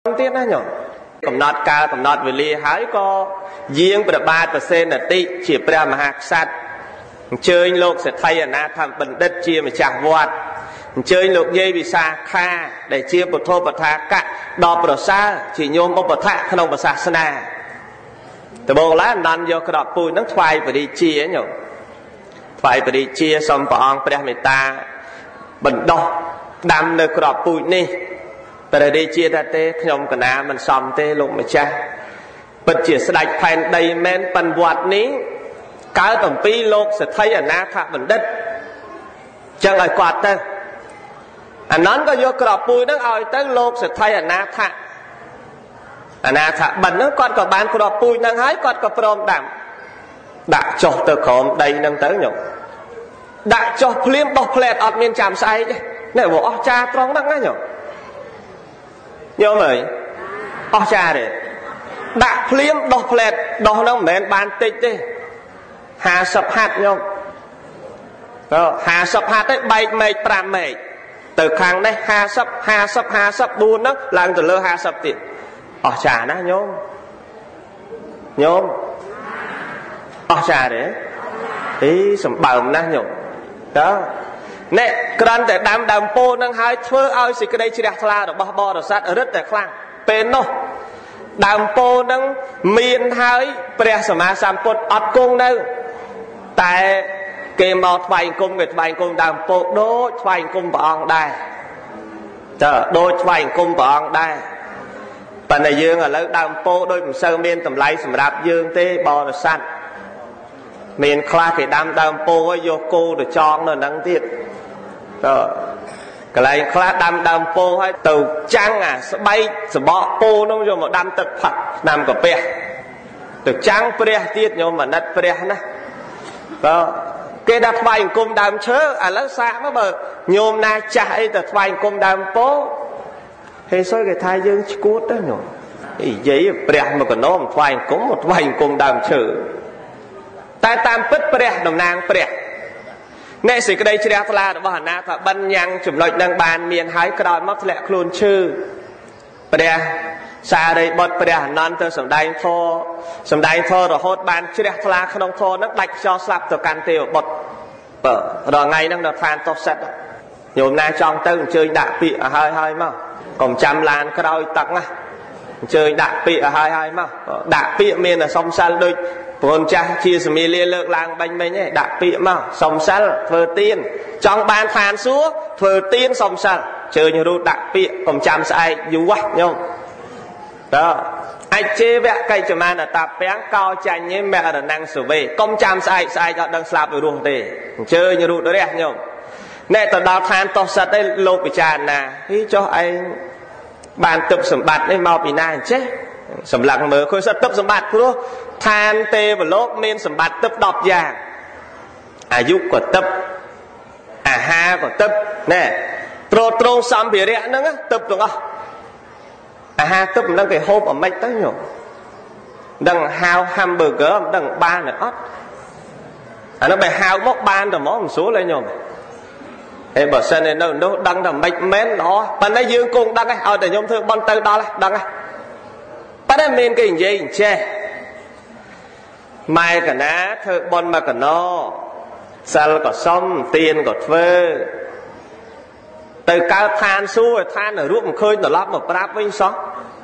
tiết đó nhở cầm nọt cao cầm nọt về lia hái co riêng bờ ba % là tị chỉ bờ mà hạt sạt chơi lục sẽ thay ở na tham bình đất chia mà chả vọt chơi lục dây bị xa kha để chia một thô bậc thang cả đo bậc xa chỉ nhôm bậc thang không bậc xa na từ bộ lá năn vô cái đọt bùi nó thoai phải đi chia nhở thoai phải đi chia xong bọn bè người ta bình đo đâm được cái đọt bùi nè tại đây chia ra tê nhom cả na mình xong tê lục mà cha bật chỉ sạch phèn đầy men phần vọt ní cái tổng pi lục sẽ thấy ở na tháp bình đất chẳng ai quạt tê anh nói có vô cái đọt bùi nó ao tới lục sẽ thấy ở na tháp na tháp bình nó con có bán cái đọt bùi năng hái con có prom đạm đã cho từ khóm đây nâng tới nhộng đã cho phim bọc lẹt ọt miền chạm say chứ này bỏ cha trong năng á nhộng nhớ mày cha để đã phim bọc lẹt đó nó mền bàn tịch đi hà sập hạt nhộng hà sập hạt đấy bay mày pram mày từ khang đây hà sập buồn đó làm từ lơ hà sập tiền cha nó nhôm cha đấy ý sầm bầm na nhộng đó nè cần để đam po năng hai thưa ao xịt cái đây chỉ đẹp là được bo được sát ở rất là khang pen nó đam po năng miền hai pre sama samput ọt cung đâu tại kê mò vài cung đam po đôi vài cung bỏng đây đôi vài cung bỏng đây phần này dương ở lấy đam po đôi một sơ miền tầm lấy sầm đạp dương tê bò được sát miền kha thì đam po vô cô được tròn rồi đăng tiết cái này kha đam po hay từ trắng sẽ bay sẽ bỏ po nó vô một đam tật phật nằm có pe từ trắng pe tiết nhưng mà nát pe nè cái đặt vài cung đam chớ lấy xa mà bờ nhôm na chạy từ vài cung đam po hay số cái thai dương cút đó nhổ giấy pe mà còn nó một vài cung đam chớ tại tam pít pre đồng nang pre nè sự cái đây chỉ đẹp là bảo na thà ban nhang chủng loại năng bàn miền hái cái đòn mất lẹ khuôn chư pre xa đây bật pre non từ sầm đai thô rồi hốt bàn chỉ đẹp là không thô nó đạch cho sập từ can tiêu bật rồi ngày nó được phan to set nhiều na trong tới chơi đạp bị hơi mà còn trăm làn cái đôi tắc á chơi đạp bị hơi mà đạp bị miền là sông san đôi con cha chia sẻ mi liên lược làng bánh mấy nhé đạp bị mà sông sal phơi tiên trong ban phàn xuống phơi tiên sông sal chơi như đu đạp bị còn chăm sai du quá nhung đó ai chê vẽ cây chầm an là tạp bén cao chanh như mẹ là năng sửa về công chăm sai cho đang slap rồi luôn để chơi như đu đó đẹp nhung nè tao đào than to sạch đây lô bị tràn nè khi cho anh bàn tập sầm bạt đây mau bị nai chết sầm lặng mở khơi sạch tập sầm bạt luôn than tê và lốp men sầm bạt tập đọt vàng dục của tập ha của tập nè trôn xăm bìa rẽ nữa tập được không ha tập đang cái hộp ở mạch tới nhổ đằng hao hamburger đằng ba này ót nó bị hao mốc ban rồi món một số lên nhổ em bảo sen này nó đằng đằng mạch mến đó bạn ấy dương cung đằng ấy để nhôm thương bon tư đó là đằng ấy bạn ấy men cái gì che mai cả ná thơ bon mà cả nó sal có xong tiền có phơ từ cao than xua than ở ruộng khơi nó lắp một prap vinh xó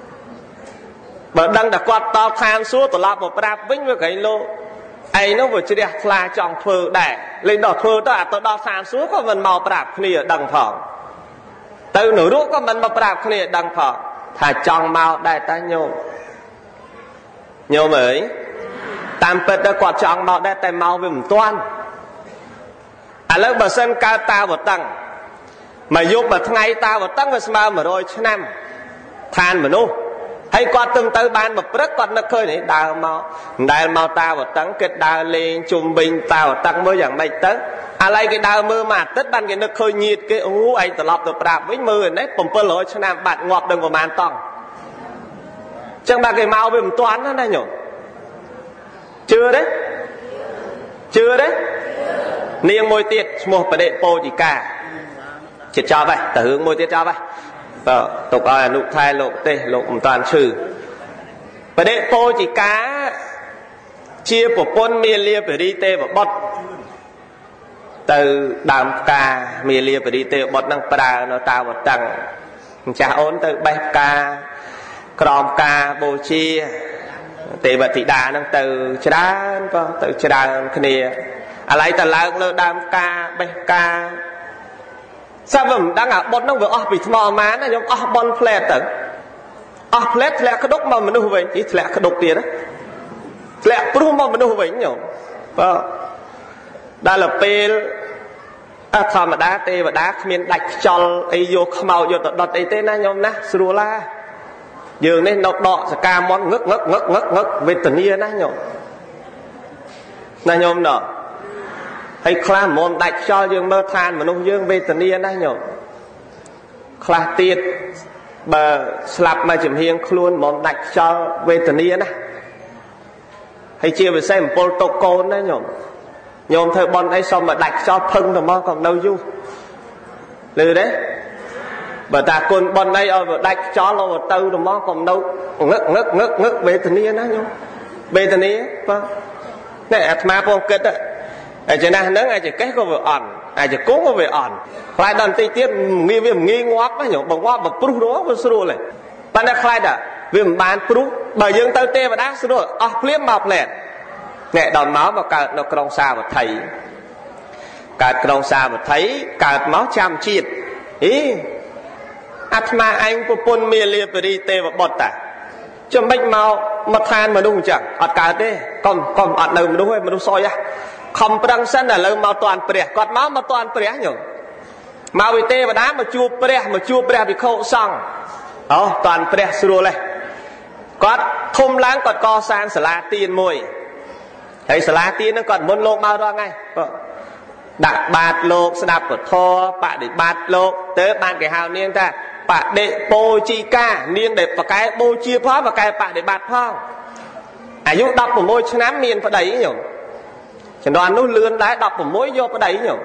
bởi đăng đã quạt tao than xua tổ lắp một prap vinh với cái lô ấy nó vừa chỉ đẹp là chọn phơ đẻ lên đỏ phơ đó tôi đo than xua có mình màu prap kia ở đằng phòng từ nửa ruộng có mình màu prap kia ở đằng phòng thà chọn màu đại ta nhô mới tam pet đã quạt chọn màu đã tay màu với một toan lớp bờ sân cao ta một tầng mà giúp mà ngay ta một tầng mà rồi chứ năm than mà nô hay quạt từng tới ban một rất quạt nó khơi này đào màu ta một tầng kết đào lên trung bình ta một tầng mới dạng mấy tấc lấy cái đào mưa mà tất ban cái nó khơi nhiệt cái anh tự lọp tự đạp với mưa đấy bầm pơ lối chứ năm bạn ngọt đừng có màn tòng chẳng ba cái màu với một toán đó này nhổ chưa đấy niềng môi tiết một vấn đề po gì cả chỉ cho vậy ta hướng môi tiết cho vậy tục ai nụ thai lộ tê lộ toàn trừ và đệ po chỉ cá chia của pôn mì lia phải đi tê và bọt từ đàm ca mì lia phải đi tê bọt năng pra nó tao một tầng chả ốn từ bẹp ca crom ca bồ chia tê và thị đà năng từ chán có từ chán kia à lấy tờ láng lơ đàm ca bẹp ca sao vẫn đang ở bọt năng vừa bị mò má nó giống bon flat tử flat flat cái đốc mà mình đâu vậy chỉ flat cái đốc tiền đó flat pru mà mình đâu vậy nhỉ đây là pel thầm đá tê và đá miền đạch cho ấy vô màu vô đọt ấy tên na nhom na sưu la dường nên nọc đọ sẽ ca món ngất về tình yêu na nhom nọ hay khla món đạch cho dương mơ than mà nông dương về tình yêu na nhom khla tiệt bờ slap mà chìm hiên luôn món đạch cho về tình yêu na hay chia về xem protocol na nhom thời bọn ấy xong mà đạch cho phân rồi mà còn đâu du lừ đấy bà ta con bọn ấy ở đạch cho lo vào tư rồi mà còn đâu ngất về tình yêu đó nhom về tình yêu vâng này mà phong kết đấy ai chỉ na nắng ai chỉ kết có về ẩn ai chỉ cố có về ẩn lại đòn tây tiết nghi ngoác đó nhom bằng qua bằng pru đó với sưu này bạn đã khai đã vì bạn pru bởi dương tơ tê và đá sưu rồi liếm mọc nè nè đòn máu vào cả nó trong xa và thấy cả trong xa và thấy cả máu chăm chiết ý atma anh của pôn mì lia đi tê và bọt à cho mình mau mà than mà đúng chẳng ọt cả tê còn ọt đâu mà đúng hay mà đúng soi á không đăng sân là lâu mau toàn bể còn máu mà toàn bể nhở mau bị tê và đá mà chua bể bị khâu xong đó toàn bể sưu này còn thum láng còn co sang sả la tiền mùi thấy sả la tiên nó còn môn lô mau ra ngay đặt bát lô đạp của thô bạn để bát lô tới ban cái hào niên ta bạn để bô chi ca niên để vào cái bô chia phá và cái bạn để bát phong à giúp đọc một môi nám miền vào đấy nhỉ chẳng đoàn nó lươn đá đọc một môi vô vào đấy nhỉ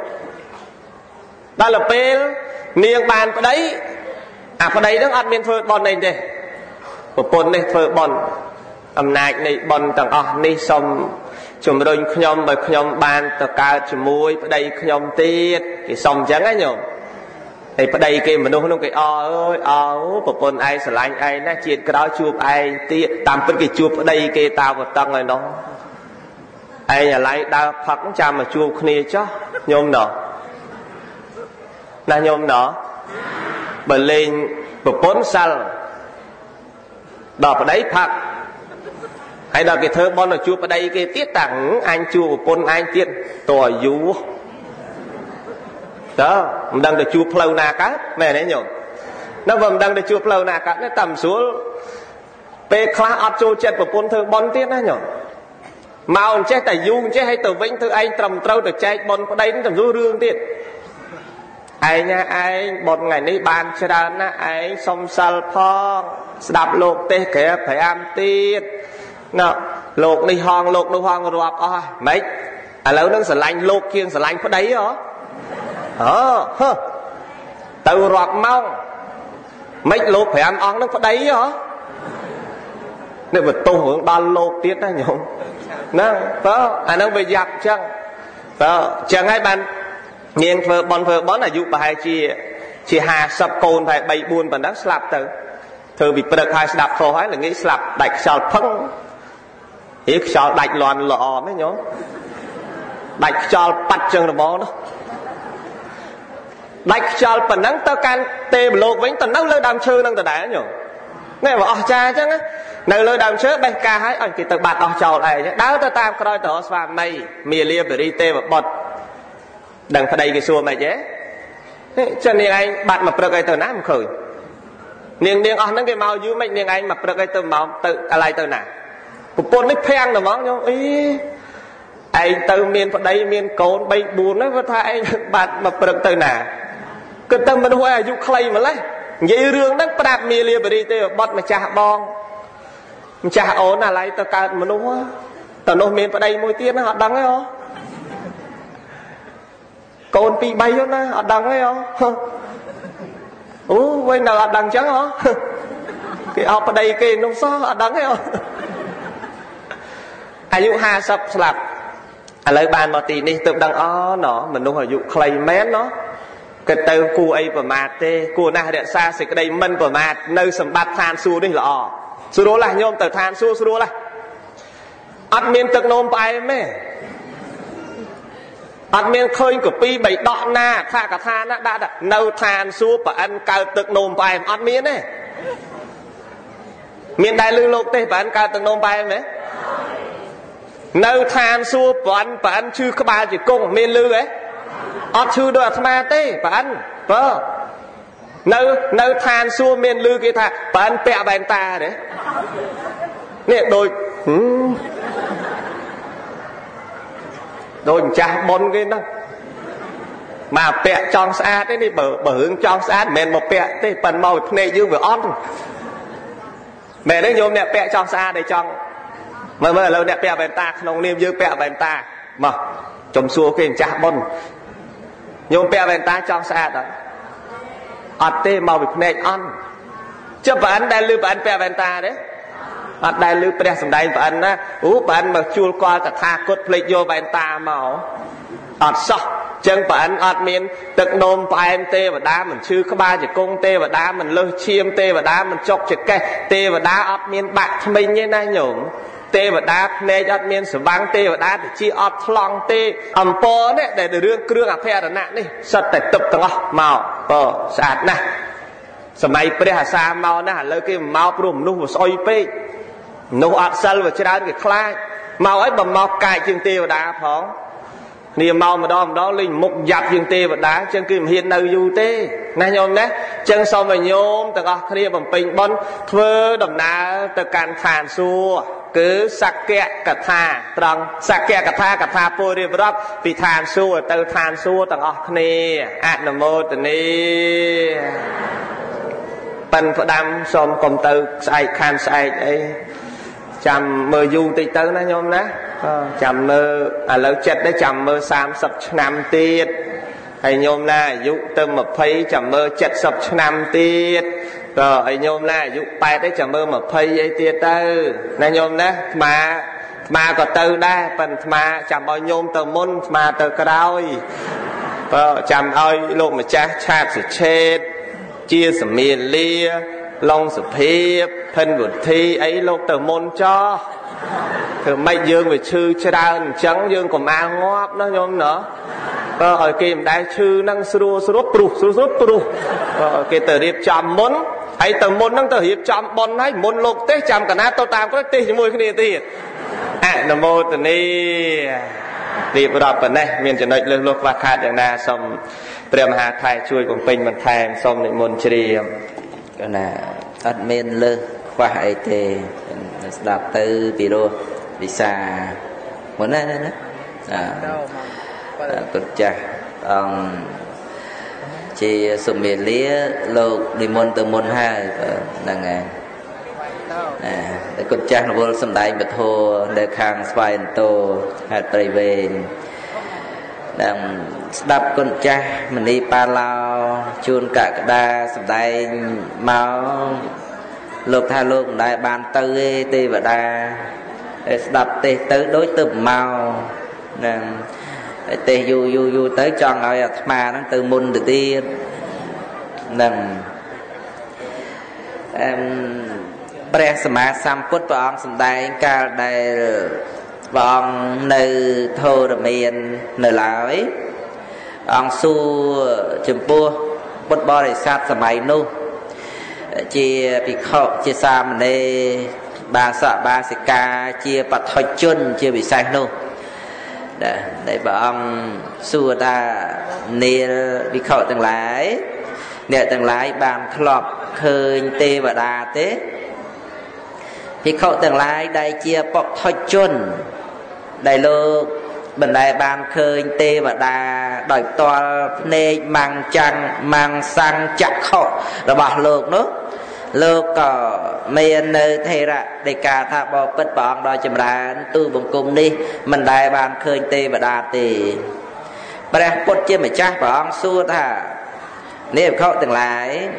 đây là pel niên bàn vào đấy à vào đấy nó ăn miền phơi bòn này đây một bồn này phơi bòn âm nạch này bòn tầng này xong chúng tôi nhom bởi nhom ban tất cả chúng mui ở đây nhom tiết cái xong chẳng ấy nhom thì ở đây kia mà nó cái ơi bộ phận ai sờ lạnh ai nó chuyện cái đó chụp ai tiết tạm phân cái chụp ở đây kia tao vào tăng rồi nó ai nhà lại đa phật cha mà chụp kia chứ nhom nọ là nhom nọ bởi lên bộ phận sal đọc ở đấy phật hay là cái thơ bon là chua ở đây cái tiết tặng anh chua pôn anh tiết tỏi dú đó mình đang được chua plau na cá mẹ đấy nhở nó vẫn đang được chua plau na cá nó tầm xuống pe khla áp chua chết của pôn thơ bon tiết đó nhở màu chết tại du chết hay từ vĩnh thơ anh trầm trâu được chạy bon ở đây nó tầm du rương tiết ai nha ai bọn ngày nay bàn cho ra na ai xong sal phong đạp lột tê kẻ phải am tiết nè lột đi hoang rọp mấy à lâu nó sờ lạnh lột kiêng sờ lạnh có đấy hả từ rọp mau mấy lột phải ăn ong nó có đấy hả nên vật tu hưởng ba lột tiết đó nhung nè đó anh đang bị giặc chăng đó chẳng ai bàn nghiêng phơ bón là dụ bài chỉ hà sập cồn phải bay buồn và đang slap từ thường bị bật hai đạp phô hay là nghĩ slap đạch sào phăng ít sào đạch loạn lọ mấy nhớ đạch cho bắt chân rồi bó đó đạch cho phần nắng tơ can tê lột với tần nắng lơ đam chơi năng tờ đá nhở nghe bảo cha chứ á nơi lơ đam chơi bay ca hay anh kỳ tự bạt trò này chứ đáo tơ tam coi tờ xoa mây mì lia về đi tê và bọt đằng phải đây cái xua mày chứ cho nên anh bạn mà bật cái tờ nát khởi niềng nó cái màu dưới mấy niềng anh mà bật cái tờ màu tự lại tờ nào một con nó phèn là món nhau ý anh từ miền vào đây miền cồn bay buồn nó thay anh bạn mà bật tờ nào cái tâm mình hoa dục clay mà lấy vậy rương nó đạp mì lia bì tê bọt mà chả bon chả ổn là lại tờ cạn mà nó hoa tờ nó miền vào đây môi tiên nó họ đắng ấy không cồn bị bay đó họ đắng ấy không quay nào đằng trắng hả cái ao ở đây cái nông xó đắng hay khôngอายุ50ស្លាប់ឥឡូវបានមកទីនេះទើបដឹងអូណោះមនុស្សអាយុខ្លីមែនណោះគេទៅគួរអីប្រមាទទេគួរណាស់រក្សាសេចក្តីមិនប្រមាទនៅសម្បត្តិឋានសួគ៌នេះល្អស្រួលណាស់ញោមទៅឋានសួគ៌ស្រួលណាស់អត់មានទឹកនោមផ្អែមទេអត់មានឃើញកាពីបីដកណាថាកថាណាដាក់នៅឋានសួគ៌ប្រអិនកើតទឹកនោមផ្អែមអត់មានទេមានដែលលឺលោកទេប្រអិនកើតទឹកនោមផ្អែមទេនៅឋានសួគ៌ប្រអិនឈឺក្បាលជង្គង់មានលឺទេអត់ឈឺដូចអាត្មាទេប្រអិនបើនៅឋានសួគ៌មានលឺគេថាប្រអិនពាក់វ៉ែនតាទេនេះដូចម្ចាស់បុណ្យគេហ្នឹងមកពាក់ចង់ស្អាតទេនេះបើរឿងចង់ស្អាតមិនមែនមកពាក់ទេប៉ិនមកភ្នែកយើងវាអត់មែនទេញោមអ្នកពាក់ចង់ស្អាតទេចង់មើលឥឡូវអ្នកពាក់វ៉ែនតាក្នុងនាមយើងពាក់វ៉ែនតាមកចំសួរគេម្ចាស់បុណ្យញោមពាក់វ៉ែនតាចង់ស្អាតអត់ទេមកពីភ្នែកអន់ចុះប្រអិនដែលលឺប្រអិនពាក់វ៉ែនតាទេអត់ដែលលឺព្រះសម្ដែងប្រអិនណាប្រអិនមកជួលកលតថាគតភ្លេចយកវ៉ែនតាមកអត់សោះចឹងប្រអិនអត់មានទឹកនោមផ្អែមទេវតាមិនឈឺក្បាលជង្គង់ទេវតាមិនលើសឈាមទេវតាមិនចុកចកេះទេវតាអត់មានបាក់ថ្មិញទេណាញោមទេវតាភ្នែកអត់មានស្វាំងទេវតាតិចអត់ថ្លង់ទេអំពរនេះដែលរឿងគ្រឿងអភរណៈនេះសិតតែទឹកទាំងអស់មកស្អាតណាស់សម័យព្រះអាសាមកណាឥឡូវគេមកព្រោះមនុស្សវាស្អុយពេកមនុស្សអត់សិលវាច្រើនគេខ្លាចមកឲ្យបើមកកាយជាងទេវតាផងគ្នាមកម្ដងលេងមុខយ៉ាប់ជាងទេវតាចឹងគឺមិនហ៊ាននៅយូរទេណាញោមណាចឹងសូមឲ្យញោមទាំងអស់គ្នាបំពេញបុណ្យធ្វើដំណើរទៅកាន់ឋានសួគ៌គឺសក្កកថាត្រង់សក្កកថាកថាពុរិបរាប់ពីឋានសួគ៌ទៅឋានសួគ៌ទាំងអស់គ្នាអនុមោទនីប៉ិនផ្ដាំសូមកុំទៅស្អែកខានស្អែកអីចាំមើលយូរតិចទៅណាញោមណាចាំមើលឥឡូវចិត្តđấyចាំមើល30ឆ្នាំទៀតហើយញោមណាអាយុទៅ20ចាំមើល70ឆ្នាំទៀតក៏ឲ្យញោមណាអាយុ8đấyចាំមើល20អីទៀតទៅណាញោមណាអាត្មាក៏ទៅដែរប៉ុន្តែអាត្មាចាំឲ្យញោមទៅមុនអាត្មាទៅក្រោយក៏ចាំឲ្យលោកម្ចាស់ឆាតសុឆេតជាសមាលាឡុងសុភាពភិនវុធីអីលោកទៅមុនចោះធ្វើម៉េចយើងវាឈឺច្រើនអញ្ចឹងយើងកុំអាលងាប់ណាញោមណាក៏ឲ្យគេមិនដែលឈឺហ្នឹងស្រួលព្រោះគេទៅរៀបចំមុនហើយទៅមុនហ្នឹងទៅរៀបចំប៉ុនហើយមុនលោកទេសចាំកណាទៅតាមក្រោយទេសជាមួយគ្នាទៀតអនុមោទនីរៀបរាប់ប៉ុណ្ណេះមានចំណុចលើសលោះខ្វះខាតយ៉ាងណាសូមព្រះមហាថៃជួយបំពេញបន្ថែមសូមនិមន្តជ្រាបកណាអត់មានលើសខ្វះអីទេស្ដាប់ទៅពីរោះវិសាមុនណាគុណចាស់អង្គជាសុមេលាលោកនិមន្តទៅមុនហើយហ្នឹងហើយតែគុណចាស់រវល់សំដែងពធនៅខាងស្វាយអន្តោហេតុព្រៃវែងដែលស្ដាប់គុណចាស់មនីប៉ាឡោជួនកក្កដាសំដែងមកលោកថាលោកមិនដែលបានទៅទេវតាស្ដាប់ទេសទៅដូចទៅមកហ្នឹងទេសយូរទៅចង់ឲ្យអាត្មាហ្នឹងទៅមុនទៅទៀតហ្នឹងព្រះសម្មាសម្ពុទ្ធព្រះអង្គសម្ដែងកាលដែលព្រះអង្គនៅធរមាននៅឡើយអង្គសួរចំពោះពុទ្ធបរិស័ទសម័យនោះជាភិក្ខុជាសាមណេរបាសកបាសិកាជាបឋិជនជាពិសេសនោះដែលព្រះអង្គសួរថានាលភិក្ខុទាំងឡាយអ្នកទាំងឡាយបានធ្លាប់ឃើញទេវតាទេភិក្ខុទាំងឡាយដែលជាបឋិជនដែលលោកមិនដែលបានឃើញទេវតាដោយផ្ទាល់ភ្នែកម៉ាំងសੰចក្ខុរបស់លោកនោះលោកក៏មាននៅថេរដីកាថាបបិទ្ធព្រះអង្គដ៏ចម្រើនទូលបង្គំនេះមិនដែលបានឃើញទេវតាទេព្រះពុទ្ធជាម្ចាស់ព្រះអង្គសួរថានេះភិក្ខុទាំងឡាយ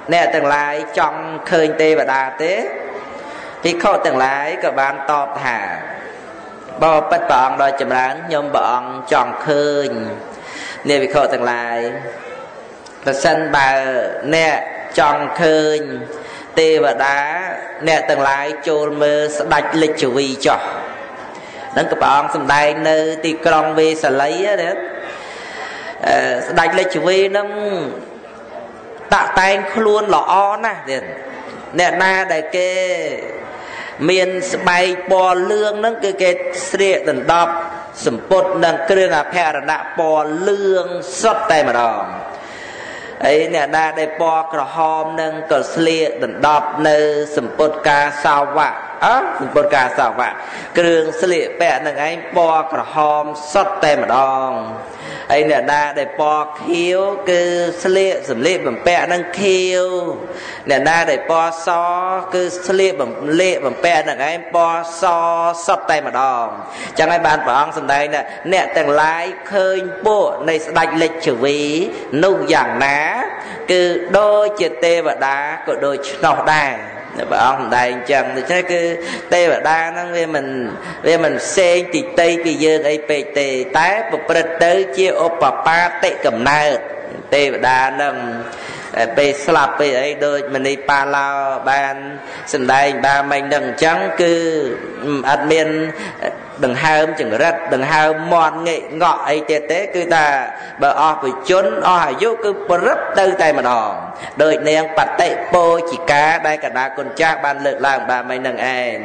nè từng lại trong khơi tê và đà tế thì khâu từng lại các bạn tọp thả bao bất bọn đòi chầm rán nhôm bọn tròn khơi nè vì khâu từng lại và sân bà nè tròn khơi tê và đá nè từng lại chôn mơ đạch lịch chủ vi cho nâng các bạn xâm đai nơi tì krong vi xà lấy á đấy đạch lịch chủ vi nó tạ tay luôn lọ nè nè na đại kê miền bay bò lương nó cái sệ tận đọc sầm bột nâng kêu là phe là nạ bò lương sót tay mà đòn ấy nè na đại bò cỏ hòm nâng cỏ sệ tận đọc nơi sầm bột ca sao vạ sầm bột ca sao vạ kêu sệ phe nâng ấy bò cỏ hòm sót tay mà đòn ấy nè na để po khiếu cứ sle sầm lệ bằng pẹ nâng khiếu nè na để po so cứ sle bằng lệ bằng pẹ nâng ấy po so sót tay mà đòn chẳng ai bàn bảo sầm đây nè tầng lái khơi bộ này đạch lịch chữ ví nâu dạng ná cứ đôi chia tê và đá của đôi nọ đài bà ông đây chẳng thì chắc cứ tê và đa nó về mình xe thì tây thì dương ấy bề tê tái một bật tới chia ô bà ba tệ cầm nai tê và đa nâng bề slap bề ấy đôi mình đi pa lao ban sân đây ba mình đừng trắng cứ admin đừng hai chừng rất đừng hai mòn nghệ ngọ ấy tê tế cứ ta bờ o bị chốn o hải vô cứ rất tư tay mà đòn đôi nèng bật tệ po chỉ cá đây cả đa con cha ban lợn làng ba mình đừng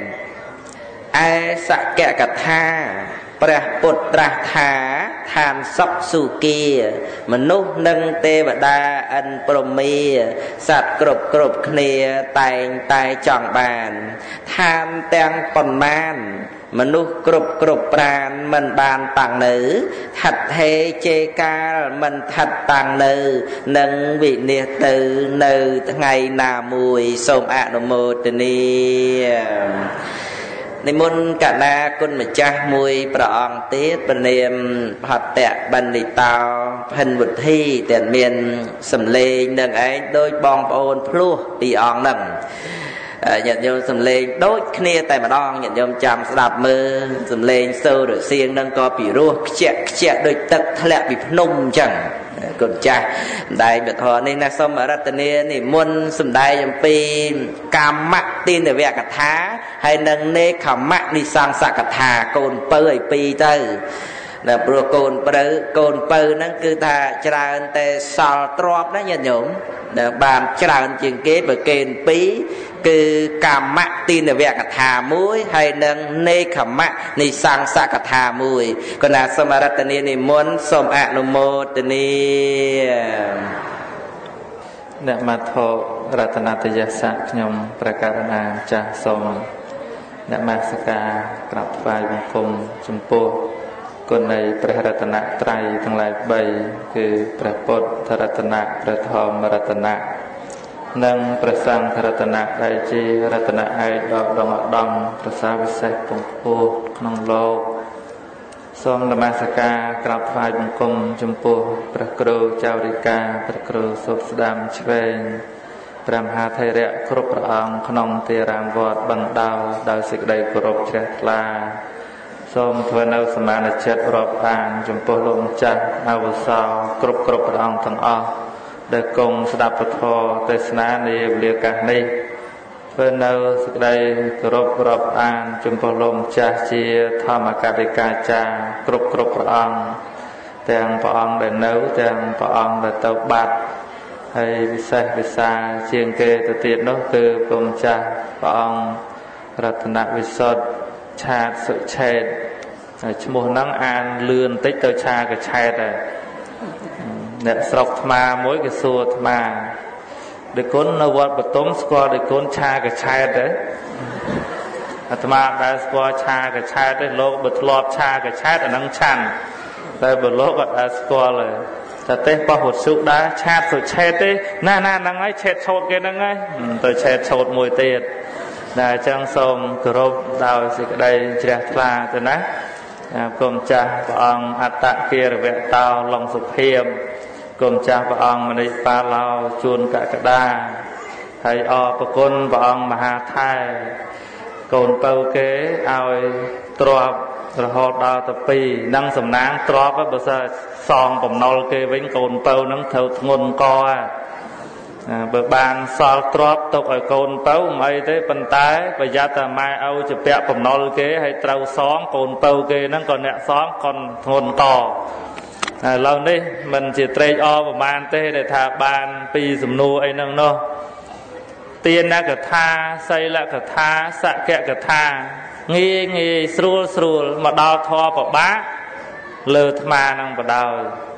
ai sạ kẹ cả tha pra bột tra thá than sóc su kia mà nút nâng tê và đa ân promi sạt cộp cộp khnia tay chọn bàn than teng còn man mà nút cộp cộp bàn mình bàn tàng nữ thật hê chê ca mình thật tàng nữ nâng vị niệm từ nữ ngày nào mùi sôm ạ nô mô tình nên môn cả na con mà cha mùi prong tiết bên niệm hoạt tẹt bên đi tao hình vật thi tiền miền sầm lên nâng ấy đôi bong ôn plua đi on nâng nhận vô sầm lên đôi kia tại mà đong nhận vô chạm đạp mơ sầm lên sâu rồi xiên nâng co bị rua chẹt đôi tật thẹn bị nung chẳng con cha đại biệt họ nên là xong ở đây này muôn sầm đại dòng pi cam mắc tin để vẽ cả thá hay nâng nê khẩm mắc đi sang sạ cả thà cồn pơi pi tới là pro cồn pơi nó cứ thà chả tê sào trọp đó nhận nhổm để bàn chả chuyện kế bởi kền pí cứ cam mắc tin để vẽ cả thà muối hay nâng nê khẩm mắc đi sang sạ cả thà muối còn là xong ở đây này muốn xong ạ nô mô tình nè mà thọ Ratanataya sa nhom prakarana cha som nè mà saka krap vai bông cung chum po con này praratana trai thằng lại bay cứ prapot Ratana prathom Ratana nâng prasang Ratana đại chi Ratana ai đọc đồng đồng prasa visay bông po nong lo som nè mà saka krap vai bông cung chum po prakro chaurika prakro sop sdam chven Pram hà thầy rẹ khúc ra ông khăn tê ràng vọt bằng đào xịt đầy của rộp trẻ la xôm thuê nâu xa màn chết rộp bàn chùm bố lộn chặt áo vô sao khúc ra ông thằng ọ để cùng sẽ đạp vật thô tê sná đi lìa cả ni thuê nâu xịt đầy của rộp bàn chùm bố lộn chặt chia thọ mà cả đi ca cha khúc ra ông tèng bỏ ông để nấu tèng bỏ ông để tàu bạc hay visa chiên kê tự tiện đó từ công cha ông Ratana Visod cha sự chèn một nắng an lươn tích tới cha cái chèn này nè sọc ma mỗi cái xua ma để con nó vợ bật tống score để con cha cái chèn đấy ma đã score cha cái chèn đấy lô bật lọt cha cái chèn ở nắng chăn tại bật lô bật đã score rồi ta tê qua hột sụp đã chát rồi chét đấy na năng ấy chét sốt cái năng ấy tôi chét sốt mùi tiệt là trang sông cướp đào gì cái đây trẻ là từ nãy cùng cha và ông tạ kia rồi vẹn tao lòng sụp hiểm cùng cha và ông mà đi pa lao chuồn cả đa ហើយអរប្រគុណព្រះអង្គមហាថែកូនពៅគេឲ្យទ្រព្យរហូតដល់ទៅ2នឹងសំណាងទ្រព្យបើសិនសងបំណុលគេវិញកូនពៅនឹងត្រូវធ្ងន់កបើបានសល់ទ្រព្យទុកឲ្យកូនពៅមិនអីទេប៉ុន្តែប្រយ័ត្នតែម៉ែឪជាពាក់បំណុលគេហើយត្រូវសងកូនពៅគេហ្នឹងក៏អ្នកសងក៏ធ្ងន់តឥឡូវនេះមិនជាត្រេកអរប្រមាណទេដែលថាបានពីសំណួរអីហ្នឹងនោះទានកថាសីលកថាសក្កកថាងាយស្រួលមកដល់ធម៌ប្របាកលើអាត្មានឹងបដោយ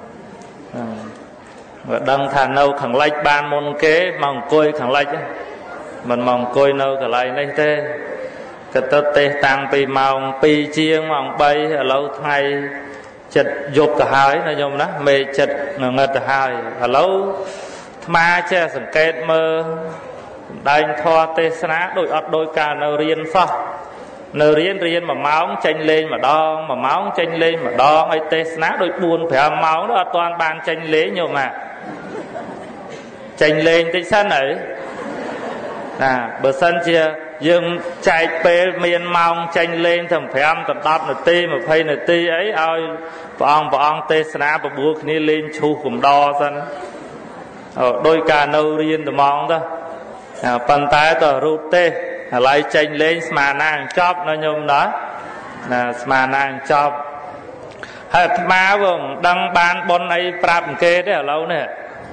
បើដឹងថានៅខាងលិចបានមុនគេមកអង្គុយខាងលិចមិនមកអង្គុយនៅកន្លែងនេះទេក៏ទៅទេសតាំងពីម៉ោង2ជាងម៉ោង3ឥឡូវថ្ងៃចិត្តយប់ទៅហើយណាញោមណាមេចិត្តងឹតទៅហើយឥឡូវអាត្មាចេះសង្កេតមើលសម្ដែងធម៌ទេសនាដូចអត់ដូចការនៅរៀនសោះនៅរៀន1ម៉ោងចេញលេងម្ដង1ម៉ោងចេញលេងម្ដងហើយទេសនាដូច4-5ម៉ោងនោះអត់ទាន់បានចេញលេងញោមណាចេញលេងតិចសិនហើយណាបើសិនជាយើងចែកពេលមានម៉ោងចេញលេងទៅ5 10 នាទី20 នាទីអីឲ្យព្រះអង្គទេសនាបបួលគ្នាលេងឈូសកំដរសិនដោយការនៅរៀនត្មងទៅប៉ុន្តែទៅរូបទេសឥឡូវចេញលេងស្មានណាចប់ណាញោមណាស្មានណាចប់ហើយអាត្មាមិនដឹងបានប៉ុនអីប្រាប់គេទេឥឡូវនេះ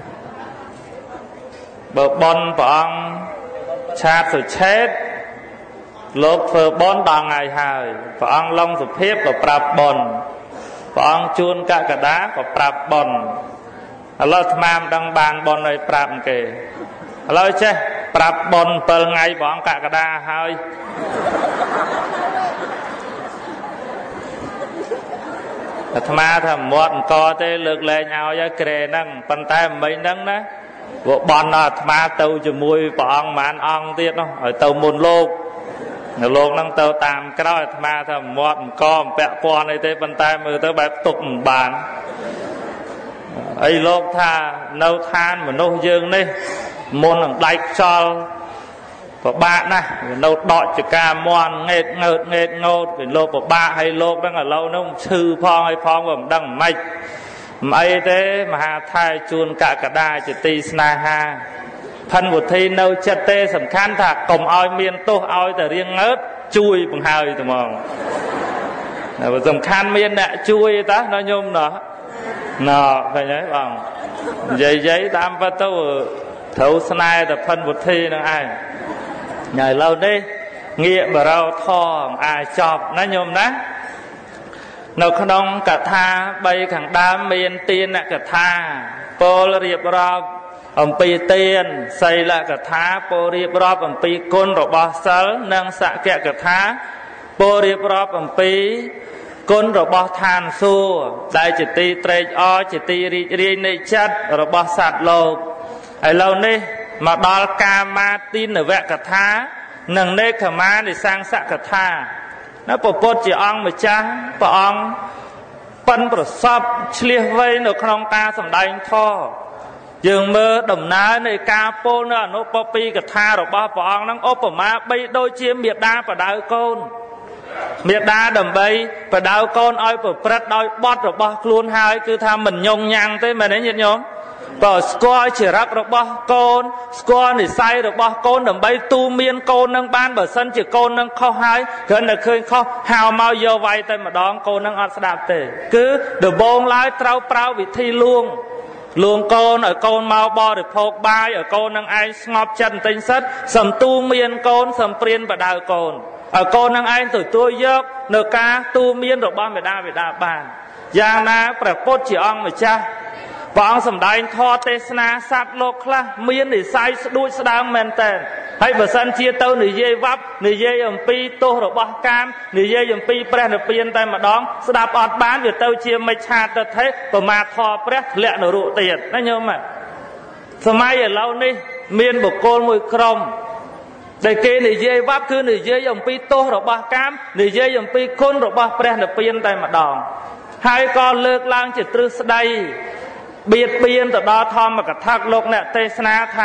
បើប៉ុនព្រះអង្គឆាតសុឆេតលោកធ្វើប៉ុនដល់ថ្ងៃហើយព្រះអង្គឡុងសុភាពក៏ប្រាប់ប៉ុនព្រះអង្គជួនកកដាក៏ប្រាប់ប៉ុនឥឡូវអាត្មាមិនដឹងបានប៉ុនអីប្រាប់គេឥឡូវចេះប្រាប់ប៉ុន7ថ្ងៃព្រះអង្គកកដាហើយអាត្មាថាមាត់អង្គទេលើកលែងឲ្យក្រែហ្នឹងប៉ុន្តែមិញហ្នឹងណាពួកបន់អាត្មាទៅជាមួយព្រះអង្គប្រហែលអង្គទៀតនោះឲ្យទៅមុនលោកហ្នឹងទៅតាមក្រោយអាត្មាថាមាត់អង្គមិនពាក់ព័ន្ធអីទេប៉ុន្តែមើលទៅបែបទុកមិនបានអីលោកថានៅឋានមនុស្សយើងនេះមុននឹងដាច់ខ្យល់ពិបាកណាស់នៅដកចកាមន់ងេតងើតពីលោកពិបាកហើយលោកហ្នឹងឥឡូវហ្នឹងឈឺផងហើយផងក៏មិនដឹងម៉េចមិនអីទេមហាថែជួនកកដាជាទីស្នេហាផិនវុធីនៅចិត្តទេសំខាន់ថាកុំឲ្យមានទោសឲ្យតែរៀងងើតជួយបង្ហើយតែហ្មងតែសំខាន់មានអ្នកជួយតាណាញោមណោះឃើញហើយបងនិយាយតាមពិតទៅត្រូវស្នេហ៍តែផិនវុធីនឹងឯងញ៉ៃឥឡូវនេះងាកបរោធមអាចចប់ណាញោមណានៅក្នុងកថា3ខាងដើមមានទានកថាពោលរៀបរាប់អំពីទានសីលកថាពោលរៀបរាប់អំពីគុណរបស់សិលនិងសក្កកថាពោលរៀបរាប់អំពីគុណរបស់ឋានសួគ៌ដែលជាទីត្រេកអរជាទីរីករាយនៃចិត្តរបស់សត្វលោកឥឡូវនេះមកដល់កាមាទីនវកថានិងនេក្ខមានិសង្សកថានៅពពុទ្ធជាអង្គម្ចាស់ព្រះអង្គប៉ិនប្រសពឆ្លៀសវៃនៅក្នុងការសម្ដែងធម៌យើងមើលដំណើរនៃការពោលនៅអនុពពីកថារបស់ព្រះអង្គនឹងឧបមាបីដូចជាមេដាបដៅកូនមេដាដើម្បីបដៅកូនឲ្យប្រព្រឹត្តដោយបទរបស់ខ្លួនហើយគឺថាមិនញងញ៉ាំងទេមែនទេញាតិញោមបើស្គាល់ចរិតរបស់កូនស្គាល់និស្ស័យរបស់កូនដើម្បីទូមានកូននឹងបានបើសិនជាកូននឹងខុសហើយគ្រាន់តែឃើញខុសហៅមកយកវាយតែម្ដងកូននឹងអត់ស្ដាប់ទេគឺដំបូងឡើយត្រូវប្រើវិធីលួងកូនឲ្យកូនមកបរិភោគបាយឲ្យកូននឹងឯងស្ងប់ចិត្តបន្តិចសិតសំទូមានកូនសំព្រានបដៅកូនឲ្យកូននឹងឯងទទួលយកនៅការទូមានរបស់មេដាបេដាបានយ៉ាងណាព្រះពុទ្ធជាអង្គម្ចាស់ព្រះអង្គសម្ដែងធម៌ទេសនាសត្វលោកខ្លះមាននិស្ស័យស្ដួចស្ដើងមែនតើហើយបើសិនជាទៅនិយាយវ៉ាប់និយាយអំពីទោសរបស់កាមនិយាយអំពីព្រះនិព្វានតែម្ដងស្ដាប់អត់បានវាទៅជាមិច្ឆាទិដ្ឋិប្រមាថធម៌ព្រះធ្លាក់នរកទៀតណាញោមសម័យឥឡូវនេះមានបុគ្គលមួយក្រុមដែលគេនិយាយវ៉ាប់គឺនិយាយអំពីទោសរបស់កាមនិយាយអំពីគុណរបស់ព្រះនិព្វានតែម្ដងហើយក៏លើកឡើងជាទ្រឹស្ដីបៀតបៀនទៅដល់ធម្មកថាលោកអ្នកទេសនាថា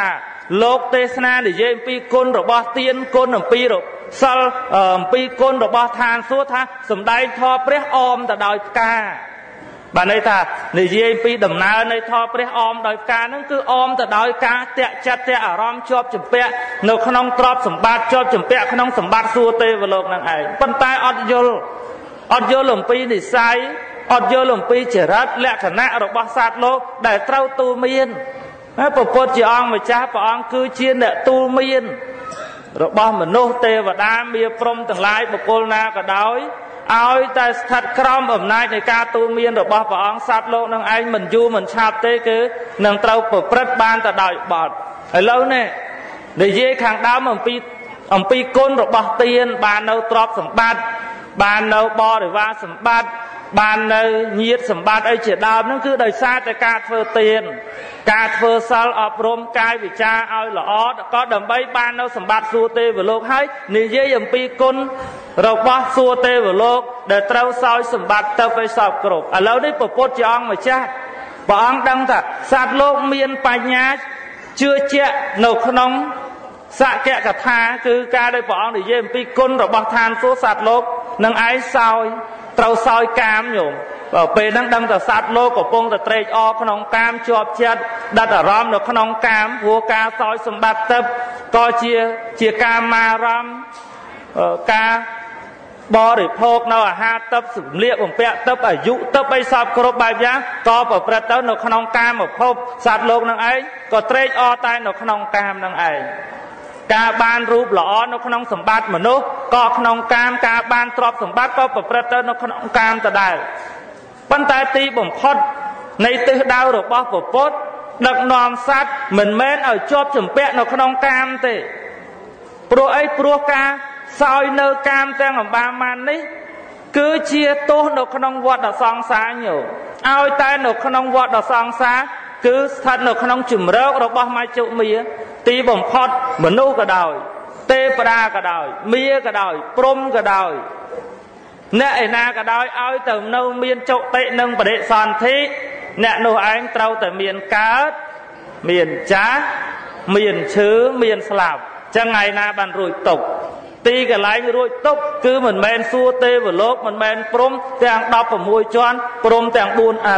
លោកទេសនានិយាយអំពីគុណរបស់ទានគុណអំពីសិលអំពីគុណរបស់ឋានសួគ៌ថាសំដែងធម៌ព្រះអមទៅដោយផ្កាបានន័យថានិយាយពីដំណើរនៃធម៌ព្រះអមដោយផ្កាហ្នឹងគឺអមទៅដោយការតាក់ចិត្តតាក់អារម្មណ៍ជាប់ចម្ពាក់នៅក្នុងទ្រព្យសម្បត្តិជាប់ចម្ពាក់ក្នុងសម្បត្តិសួគ៌ទេវលោកហ្នឹងឯងប៉ុន្តែអត់យល់អំពីនិស័យអត់យល់អំពីចរិតលក្ខណៈរបស់សត្វលោកដែលត្រូវទូលមានព្រះពុទ្ធជាអង្គម្ចាស់ព្រះអង្គគឺជាអ្នកទូលមានរបស់មនុស្សទេវតាមាព្រំទាំងឡាយបុគ្គលណាក៏ដោយឲ្យតែស្ថិតក្រោមអំណាចនៃការទូលមានរបស់ព្រះអង្គសត្វលោកនឹងឯងមិនយូរមិនឆាប់ទេគឺនឹងត្រូវប្រព្រឹត្តបានទៅដោយបទឥឡូវនេះនិយាយខាងដើមអំពីគុណរបស់ទានបាននៅទ្រព្យសម្បត្តិបាននៅបរិវារសម្បត្តិបាននៅញាតិសម្បត្តិអីជាដើមហ្នឹងគឺដោយសារតែការធ្វើទានការធ្វើសិលអប់រំកាយវិចារឲ្យល្អក៏ដើម្បីបាននៅសម្បត្តិសួគ៌ទេវលោកហើយនិយាយអំពីគុណរបស់សួគ៌ទេវលោកដែលត្រូវសោយសម្បត្តិទៅឲ្យសពគ្រប់ឥឡូវនេះព្រះពុទ្ធជាអង្គម្ចាស់ព្រះអង្គដឹងថាសត្វលោកមានបញ្ញាជឿជាក់នៅក្នុងសក្កថាគឺការដែលព្រះអង្គនិយាយអំពីគុណរបស់ឋានសួគ៌សត្វលោកនឹងឯងសោយត្រូវសោយកាមញោមពេលហ្នឹងដឹងថាសត្វលោកកំពុងតែត្រេកអរក្នុងកាមជាប់ចិត្តដិតអារម្មណ៍នៅក្នុងកាមព្រោះការសោយសម្បត្តិទឹកក៏ជាកាមារម្មណ៍ការបរិភោគនៅអាហារទឹកសម្លៀកបំពាក់ទឹកអាយុទឹកអីសពគ្រប់បែបយ៉ាងក៏ប្រព្រឹត្តទៅនៅក្នុងកាមភពសត្វលោកនឹងឯងក៏ត្រេកអរតែនៅក្នុងកាមនឹងឯងការបានរូបល្អនៅក្នុងសម្បត្តិមនុស្សក៏ក្នុងកាមការបានទ្រព្យសម្បត្តិក៏ប្រព្រឹត្តទៅនៅក្នុងកាមដដែលប៉ុន្តែទីបំផុតនៃទិសដៅរបស់ព្រះពុទ្ធដឹកនាំសត្វមិនមែនឲ្យជាប់ជំពាក់នៅក្នុងកាមទេព្រោះអីព្រោះការសោយនៅកាមទាំងអំបាមាននេះគឺជាទោសនៅក្នុងវដ្តសង្សារញោមឲ្យតែនៅក្នុងវដ្តសង្សារគឺស្ថិតនៅក្នុងជំរករបស់មជ្ឈមាទីបំផុតមនុស្សក៏ដោយទេវតាក៏ដោយមាក៏ដោយព្រំក៏ដោយអ្នកឯណាក៏ដោយឲ្យទៅនៅមានចុតិនិងបរិសន្ធិអ្នកនោះឯងត្រូវតែមានកើតមានចាស់មានឈឺមានស្លាប់ចឹងថ្ងៃណាបានរួចទុកទីកន្លែងរួចទុកគឺមិនមែនសួគ៌ទេវលោកមិនមែនព្រំទាំង16ជាន់ព្រំទាំង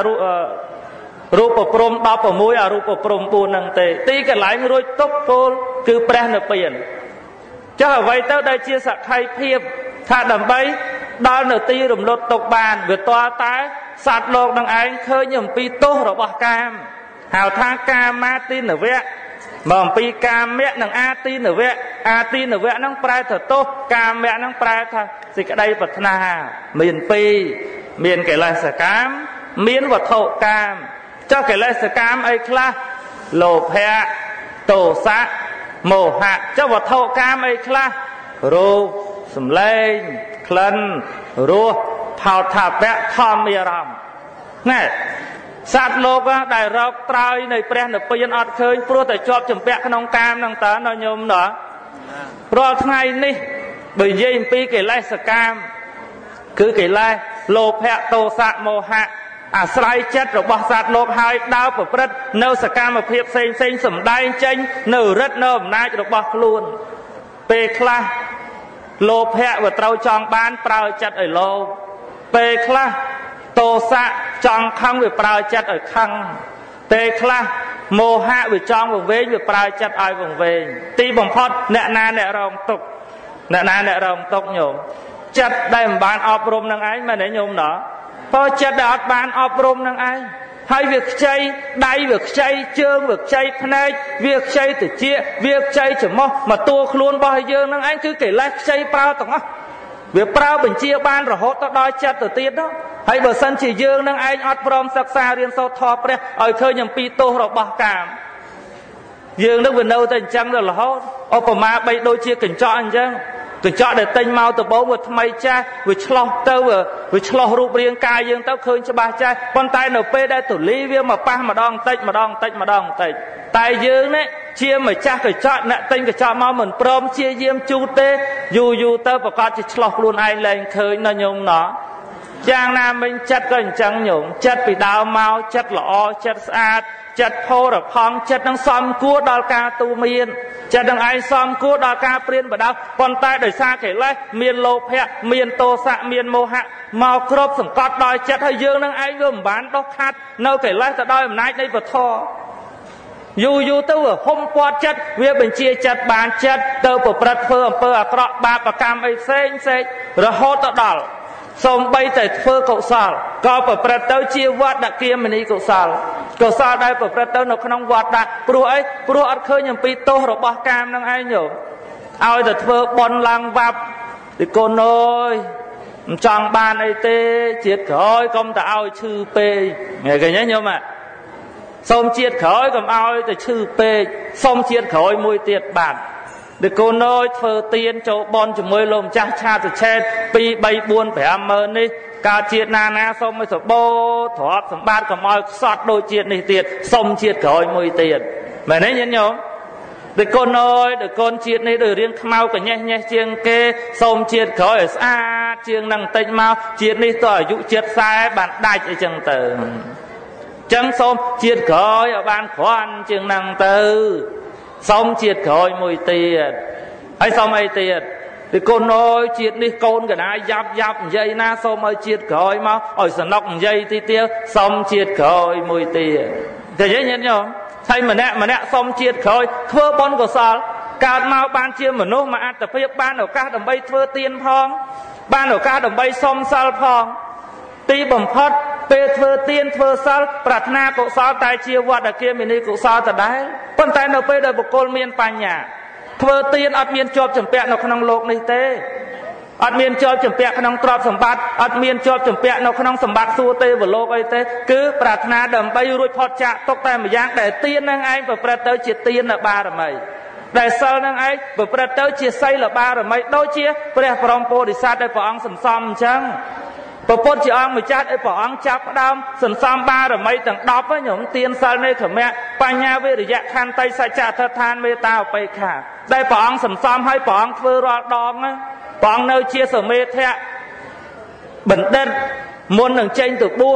4រូបព្រំ16អរូបព្រំ4នឹងទេទីកន្លែងរួចទុកគោលគឺព្រះនិព្វានចុះអ្វីទៅដែលជាសក្ខីភាពថាដើម្បីដល់នៅទីរំលត់ទុកបានវាតើតែសត្វលោកនឹងឯងឃើញអំពីទោសរបស់កាមហៅថាកាមាទិនវៈមកអំពីកាមៈនិងអាទិនវៈហ្នឹងប្រែថាទោសកាមៈហ្នឹងប្រែថាសេចក្តីប្រាថ្នាមានពីរមានកិលេសកាមមានវត្ថុកាមចុះកិលេសកាមអីខ្លះលោភៈទោសៈមោហៈចុះវត្ថុកាមអីខ្លះរូបសម្លេងក្លិនរសផោថាពៈធម្មអារម្មណ៍ណែសត្វលោកដែលរកត្រើយនៃព្រះនិព្វានអត់ឃើញព្រោះតែជាប់ជំពាក់ក្នុងកាមហ្នឹងតើញោមណោះរាល់ថ្ងៃនេះបើនិយាយអំពីកិលេសកាមគឺកិលេសលោភៈទោសៈមោហៈអាស្រ័យចិត្តរបស់សត្វលោកហើយដើរប្រព្រឹត្តនៅសកម្មភាពផ្សេងសម្ដែងចេញនៅរិទ្ធនៅអំណាចរបស់ខ្លួនពេលខ្លះលោភៈវាត្រូវចង់បានប្រើចិត្តឲ្យលោភពេលខ្លះទោសៈចង់ខឹងវាប្រើចិត្តឲ្យខឹងពេលខ្លះមោហៈវាចង់វង្វេងវាប្រើចិត្តឲ្យវង្វេងទីបំផុតអ្នកណាអ្នករងទុក្ខញោមចិត្តដែលមិនបានអប់រំនឹងឯងមែនទេញោមណោះព្រោះចិត្តដែលអត់បានអប់រំនឹងឯងហើយវាខ្ចីដៃវាខ្ចីជើងវាខ្ចីភ្នែកវាខ្ចីត្រចៀកវាខ្ចីច្រមុះមកតួខ្លួនរបស់យើងនឹងឯងគឺកិលេសខ្ចីប្រើទាំងអស់វាប្រើបញ្ជាបានរហូតទៅដល់ចិត្តទៅទៀតនោះហើយបើសិនជាយើងនឹងឯងអត់ព្រមសិក្សារៀនសូត្រធម៌ព្រះឲ្យឃើញអំពីទោសរបស់កាមយើងនឹងវានៅតែអញ្ចឹងទៅរហូតឧបមាបីដូចជាកញ្ចក់អញ្ចឹងកញ្ចក់ដែលទិញមកដំបូងវាថ្មីចាស់វាឆ្លោះទៅវាឆ្លោះរូបរាងកាយយើងទៅឃើញច្បាស់ចាស់ប៉ុន្តែនៅពេលដែលទូលីវាមកប៉ះម្ដងតិចម្ដងតិចតែយើងនេះជាម្ចាស់កញ្ចក់អ្នកទិញកញ្ចក់មកមិនព្រមជាយាមជូតទេយូរទៅប្រកាសជាឆ្លោះខ្លួនឯងលែងឃើញណាញោមណោះ Giang Nam mình chất có chẳng nhung chất bị đau mau chất lọ chất sát chất phô rập phong chất đang xóm cua đo ca tu miên chất đang ai xóm cua đo ca priên và đau còn tay đời xa kể lấy miền lô hẹ miền tô xạ miền mô hạ màu crop sầm cọt đòi chất hay dương đang ai gồm bán đốc khát nâu kể lấy ta đòi nãy đây vật thò dù tôi ở hôm qua chất việc bình chia chất bán chất tôi của bật phơ phơ cọ ba và cam ấy xanh rồi hốt ta đỏ xong bay tại phơ cậu sal có bật bật tới chia vót đã kia mình đi cậu sal đây bật bật tới nó không vót đã pro ăn khơi nhầm pi tô rồi bỏ cam đang ai nhổ ao tại phơ bon lang vạp thì con ơi trong ban ấy tê chết khỏi công ta ao chư pê nghe cái nhớ nhớ mà xong chiết khởi cầm ao từ chư pê xong chiết khởi mùi tiệt bản để cô nói phơ tiên cho bon cho môi lồm cha cha từ trên pi bay buôn phải âm mơ đi cả chiết na xong mới sập bô thoát xong bát cầm ao sọt đôi chiết này tiệt xong chiết khởi mùi tiệt mày đấy nhẫn nhớ để con nói để con chiết này để riêng mau cả nhẹ chiêng kê xong chiết khởi xa chiêng năng tịnh mau chiết này tỏi dụ chiết sai bạn đại ở chân từ chẳng xong chiết khởi ở ban khoan chừng năng tư xong chiết khởi mùi tiền hay xong ai tiền thì con nói chiết đi con cái này dập dây na xong mới chiết khởi mà ở sân nóc dây tí tiêu xong chiết khởi mùi tiền thì dễ nhận nhớ thay mà nè xong chiết khởi thưa bon của sao cả mau ban chia mà nô mà ăn tập phía ban ở các đồng bay thưa tiền phong ban ở các đồng bay xong sao phong tí bẩm phật về thưa tiên thưa sao prat na cụ sao tai chia vợ đã kia mình đi cụ sao thật đấy con tay nó về đời một cô miên pa nhà thưa tiên ở miên chộp chấm pẹ nó không lộc này tê ở miên chộp chấm pẹ không trọp sầm bát ở miên chộp chấm pẹ nó không sầm bát xua tê vào lộc ấy tê cứ prat na đầm bay ruột phật chạ tóc tay mà giang để tiên năng anh và prat tới chia tiên là ba rồi mày để sao năng anh và prat tới chia say là ba rồi mày đôi chia prat from po đi sát đây phật ông sầm xăm chăng bà phốt chị ông mới chát ấy bỏ ông chắp đâm sần xăm ba rồi mấy tầng đọc với nhóm tiên sal này thở mẹ bà nhà về để dạ khăn tay sai chả thật than mê tao bày khả đây bỏ ông sần xăm hay bỏ ông thưa ra đong á bỏ ông nơi chia sẻ mê thẹ bẩn đất muốn đừng tranh từ bua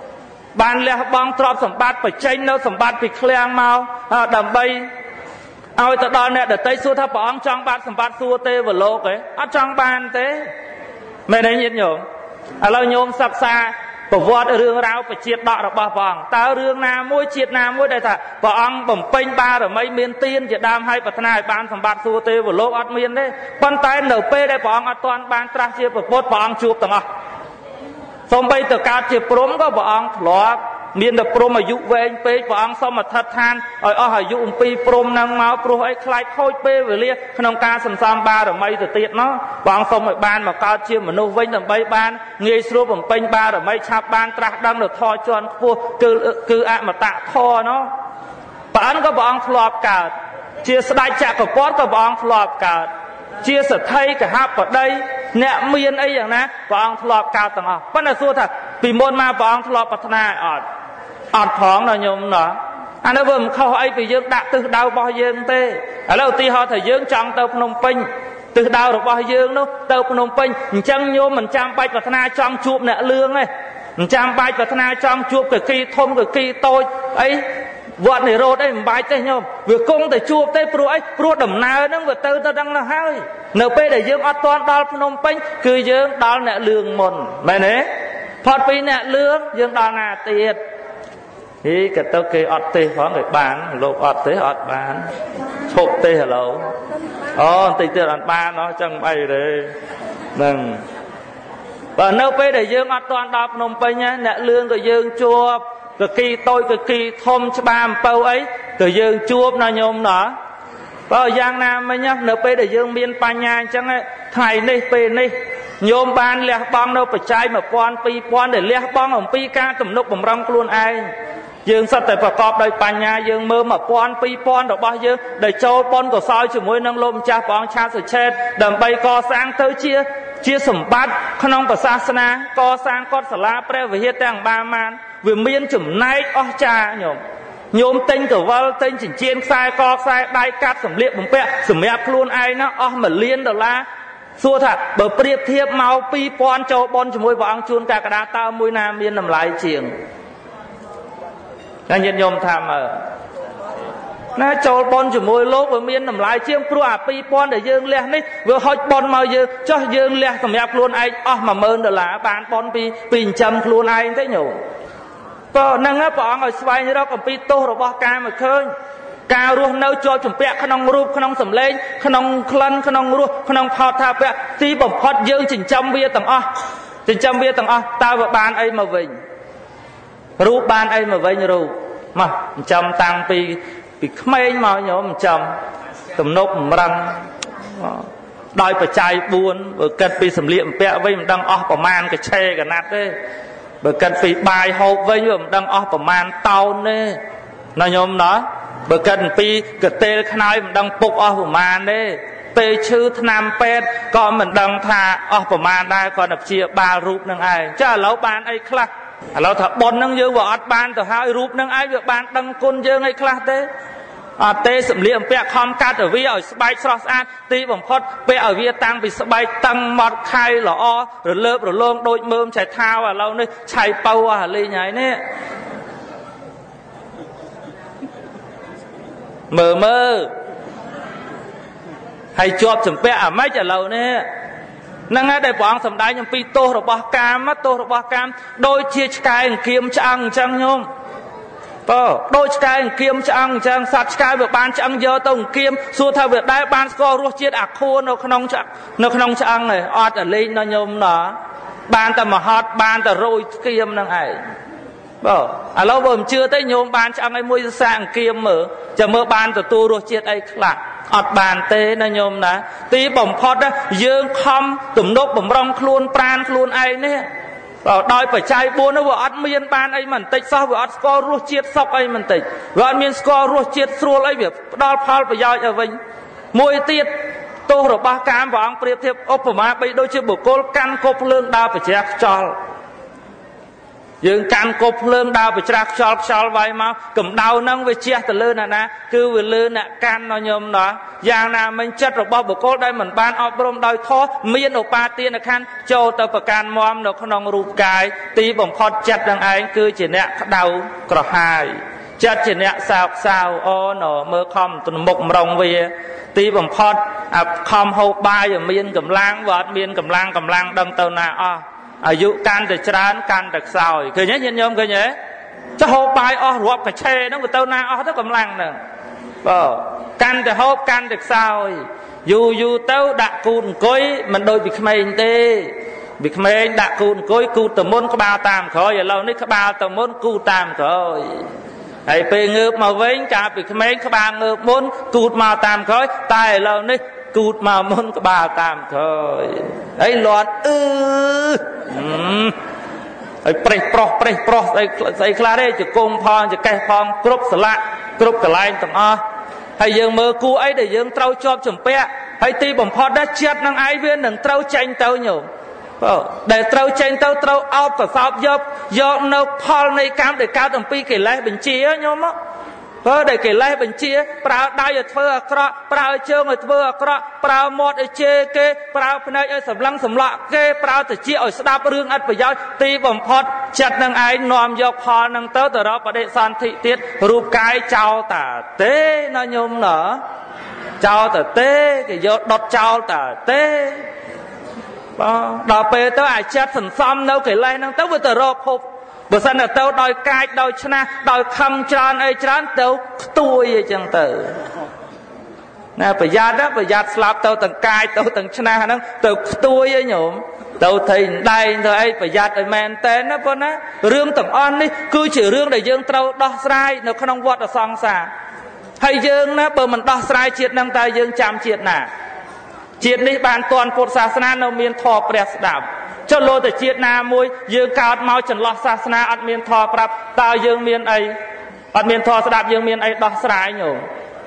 bàn lẹ bong trọp sầm bát phải tranh đâu sầm bát phải khleang mau đầm bay ao ta đo nè để tay xua tháp bỏ ông trong bát sầm bát xua tê vào lô cái ở trong bàn thế mày đấy nhiệt nhổเราโยมศักดิ์สิทธิ์ประวัติเรื่องราวประจิตดอกระบาบองตาเรื่องนามวยจิตนามวยได้แต่พระองค์บ่มเป็นบาหรือไม่เมียนตีนจะดามให้ปัฒนาบานสมบัติสุเทวโลกอัดเมียนได้ปันไตเหนือเป้ได้พระองค์อัดตอนบานตราเชียประพฤติพระองค์จูบต่างอ่ะสมไปต่อการเจ็บปรมก็พระองค์หลอกมีนแต่ปรมอายุเวงเป้พระองค์สมทัดทานอายุปีปรมนางเมาปรมไอ้คลายโคตรเป้เวลีขนมการสัมสามบาหรือไม่แต่ติดเนาะพระองค์สมบานมาการเชี่ยมนุษย์เวงแต่ใบบานเงยสรูปผมเป็นบาหรือไม่ชับบานตรักดังหรือทอจวนพวกคืออะมาตะทอเนาะพระองค์ก็พระองค์ทลอบกาดเชี่ยสดายจากกับป๊อดก็พระองค์ทลอบกาดเชี่ยสะไทยกับฮับกับได้เนี่ยเมียนไอ้อย่างนั้นพระองค์ทลอบกาดต่างอ่ะปั้นสู้ถ้าปีมนมาพระองค์ทลอบพัฒนาอดของหน่อยโยมเนาะอันนั้นผมเข้าไอ้ไปยืงดักตึกดาวบ่อยืงเต้แล้วตีhọ thờiยืงจังเตาพนมเป่งตึกดาวบ่อยืงนู้เตาพนมเป่งจังโยมมันจำไปพัฒนาจังจูบเนี่ยเรื่องไงจำไปพัฒนาจังจูบกับกีทมกับกีโตไอ้วัดในโรดไอ้ใบเต้โยมเวกุ้งแต่จูบเต้ปลุกไอ้ปลุกดำนานั่งเวเตาดังละห้อยเนื้อเป้แต่ยืงอัดตอนดาวพนมเป่งคือยืงดาวเนี่ยเรื่องมนแม่เนี่ยพอปีเนี่ยเรื่องยืงดาวนาเตียดthì cái tao kêu ọt tê phó người bán lột ọt tê ọt bán chụp tê hả lâu tê tê ọt bán nó chẳng bay đấy nâng và nếu bây để dương ọt toàn đọc nông bay nhá nẹ lương của dương chuộc cái kỳ tôi cái kỳ thôm cho ba bao ấy cái dương chuộc nó nhôm nó và giang nam ấy nhá nếu bây để dương miên pa nha chẳng ấy thầy này bề này nhôm ban lẹ bong đâu phải trái mà pon để lẹ bong ở pi ca tụm nục bầm rong luôn ai dương sắp tớiประกอบដោយបញ្ញាយើងមើល1000របស់យើងដែលចូលប៉ុនកសោយជាមួយនឹងលោកម្ចាស់ព្រះអង្គឆាសុឆេតដើម្បីកសាងទៅជាសម្បត្តិក្នុងព្រះសាសនាកសាងកុដិសាលាព្រះវិហារទាំងបាមានវាមានចំណែកអស្ចារ្យញោមទិញកវលទិញចិញ្ចៀនខ្សែកខ្សែដៃកាត់សម្លៀកបំពាក់សម្រាប់ខ្លួនឯងណាអស់$1 លានសួរថាបើប្រៀបធៀបមក2000ចូលបនជាមួយព្រះអង្គជួនកាកដាតើមួយណាមានតម្លៃជាងតែញាតិញោមថាមើលណាចូលបនជាមួយលោកវាមានតម្លៃជាងព្រោះអា2000ដែលយើងលះនេះវាហុចបនមកយើងចោះយើងលះសម្រាប់ខ្លួនឯងអស់$10000បានបនពីចិញ្ចឹមខ្លួនឯងទេញោមក៏ហ្នឹងព្រះអង្គឲ្យស្វែងរកអំពីទោសរបស់កាមឃើញការរស់នៅជាប់ចម្ពាក់ក្នុងរូបក្នុងសម្លេងក្នុងក្លិនក្នុងរសក្នុងផោតថាពៈទីបំផុតយើងចិញ្ចឹមវាទាំងអស់តើវាបានអីមកវិញរូបបានអីមកវិញរូបមកចិញ្ចឹមតាំងពីក្មេងមកញោមចិញ្ចឹមទំនប់បំរុងដោយបច្ច័យ4បើគិតពីសម្លៀកបំពាក់វិញមិនដឹងអស់ប្រមាណកឆេកណាត់ទេបើគិតពីបាយហូបវិញវាមិនដឹងអស់ប្រមាណតោនទេណាញោមណាបើគិតពីកតេលខ្នើយមិនដឹងពុកអស់ប្រមាណទេពេលឈឺថ្នាំពេទ្យក៏មិនដឹងថាអស់ប្រមាណដែរគាត់តែព្យាបាលរូបនឹងឯងចាឥឡូវបានអីខ្លះឥឡូវថាប៉ុននឹងយើងវាអត់បានទៅហើយរូបនឹងឯងវាបានដឹងគុណយើងអីខ្លះទេអត់ទេសម្លៀកបំពាក់ខំកាត់ឲ្យវាឲ្យស្បែកស្រស់ស្អាតទីបំផុតពាក់ឲ្យវាតាំងពីស្បែកតឹងម៉ត់ខៃល្អរលើបរលោងដូចមើមឆៃថាវឥឡូវនេះឆៃប៉ៅអាលេងហើយនេះមើលហើយជាប់ចម្ពាក់អាម៉េចឥឡូវនេះហ្នឹងហើយដែលព្រះអង្គសម្ដែងអំពីទោសរបស់កាមដូចជាឆ្កែអង្គាមឆ្អឹងអញ្ចឹងញោមដូចឆ្កែអង្គាមឆ្អឹងអញ្ចឹងសត្វឆ្កែវាបានឆ្អឹងយកទៅអង្គាមសួរថាវាដែរបានស្គាល់រសជាតិអាខួរនៅក្នុងឆ្អឹងឯងអត់តែលេងដល់ញោមណាបានតែមហត់បានតែរយស្គៀមហ្នឹងឯងឥឡូវបើមិនជឿទេញោមបានឆ្អឹងឲ្យមួយសរសែអង្គាមមើលចាំមើលបានទទួលរសជាតិអីខ្លះអត់បានទេណាញោមណាទីបំផុតយើងខំទំនុកបំរុងខ្លួនប្រានខ្លួនឯងនេះដោយបច្ច័យ4នោះវាអត់មានបានអីមិនតិចសោះវាអត់ស្គាល់រសជាតិសុខអីមិនតិចវាអត់មានស្គាល់រសជាតិស្រួលអីវាផ្ដល់ផលប្រយោជន៍ឲ្យវិញមួយទៀតទោសរបស់កាមព្រះអង្គប្រៀបធៀបឧបមាបីដូចជាបុគ្គលកាន់គប់ភ្លើងដើរប្រជ្រះខ្យល់យើងកាន់គប់ភ្លើងដើរប្រជ្រះខ្យល់វាយមកកម្ដៅហ្នឹងវាជះទៅលើណាគឺវាលើអ្នកកាន់ណញោមណាយ៉ាងណាមិញចិត្តរបស់បុគ្គលដែលមិនបានអប់រំដោយធម៌មានឧបាទានខណ្ឌចូលទៅប្រកាន់មមនៅក្នុងរូបកាយទីបំផុតចិត្តនឹងឯងគឺជាអ្នកក្តៅក្រហាយចិត្តជាអ្នកសោកសៅអូណមើលខំទំមុកម្រងវាទីបំផុតខំហូបបាយមានកម្លាំងវាអត់មានកម្លាំងដឹងទៅណាអស់អាយុកាន់តែច្រើនកាន់តែខ្សោយឃើញទេញាតិញោមឃើញទេចុះហូបបាយអស់រាប់កឆេហ្នឹងវាទៅណាអស់ទៅកម្លាំងហ្នឹងកាន់តែហូបកាន់តែខ្សោយយូរទៅដាក់គូតអង្គុយមិនដូចពីក្មេងទេពីក្មេងដាក់គូតអង្គុយគូតទៅមុនក្បាលតាមក្រោយឥឡូវនេះក្បាលទៅមុនគូតតាមក្រោយហើយពេលងើបមកវិញកាលពីក្មេងក្បាលងើបមុនគូតមកតាមក្រោយតែឥឡូវនេះគូតមកមុនក្បាលតាមក្រោយហើយលាត់ហើយប្រេះប្រុសស្អីខ្លះទេជង្គង់ផងចកេះផងគ្រប់ស្លាកគ្រប់កន្លែងទាំងអស់ហើយយើងមើលគួរអីដែលយើងត្រូវជាប់ចម្ពាក់ហើយទីបំផុតដែរចិត្តនឹងឯងវានឹងត្រូវចេញទៅញោមដែលត្រូវចេញទៅត្រូវអោបប្រសោបយកនៅផលនៃកម្មដែលកើតអំពីកិលេសបញ្ជាញោមដែលកិលេសបញ្ជាប្រើដៃឲ្យធ្វើអាក្រក់ប្រើជើងឲ្យធ្វើអាក្រក់ប្រើមាត់ឲ្យជេរគេប្រើភ្នែកឲ្យសម្លឹងសម្លក់គេប្រើត្រចៀកឲ្យស្ដាប់រឿងឥតប្រយោជន៍ទីបំផុតចិត្តនឹងឯងនាំយកផលនឹងទៅរកបដិសន្ធិទៀតរូបកាយចោលតាទេណាញោមណាចោលតាទេគេយកដុតចោលតាទេដល់ពេលទៅអាចិត្តសន្សំនៅកិលេសហ្នឹងទៅវាទៅរកភពបើសិនតែទៅដោយកាចដោយឆ្នះដោយខឹងច្រើនអីច្រើនទៅខ្ទួយអីចឹងទៅណាប្រយ័ត្នស្លាប់ទៅទាំងកាយទៅទាំងឆ្នះហ្នឹងទៅខ្ទួយឯញោមទៅថៃដែងទៅអីប្រយ័ត្នឲ្យមែនតែនណាប៉ុណ្ណារឿងទាំងអស់នេះគឺជារឿងដែលយើងត្រូវដោះស្រាយនៅក្នុងវដ្តសង្សារហើយយើងណាបើមិនដោះស្រាយជាតិហ្នឹងតើយើងចាំជាតិណាជាតិនេះបានតន់ពុទ្ធសាសនានៅមានធម៌ព្រះស្ដាប់ចុះលោទៅជាតិណាមួយយើងកើតមកចន្លោះសាសនាអត់មានធម៌ប្រាប់តើយើងមានអីអត់មានធម៌ស្ដាប់យើងមានអីដោះស្រាយញោម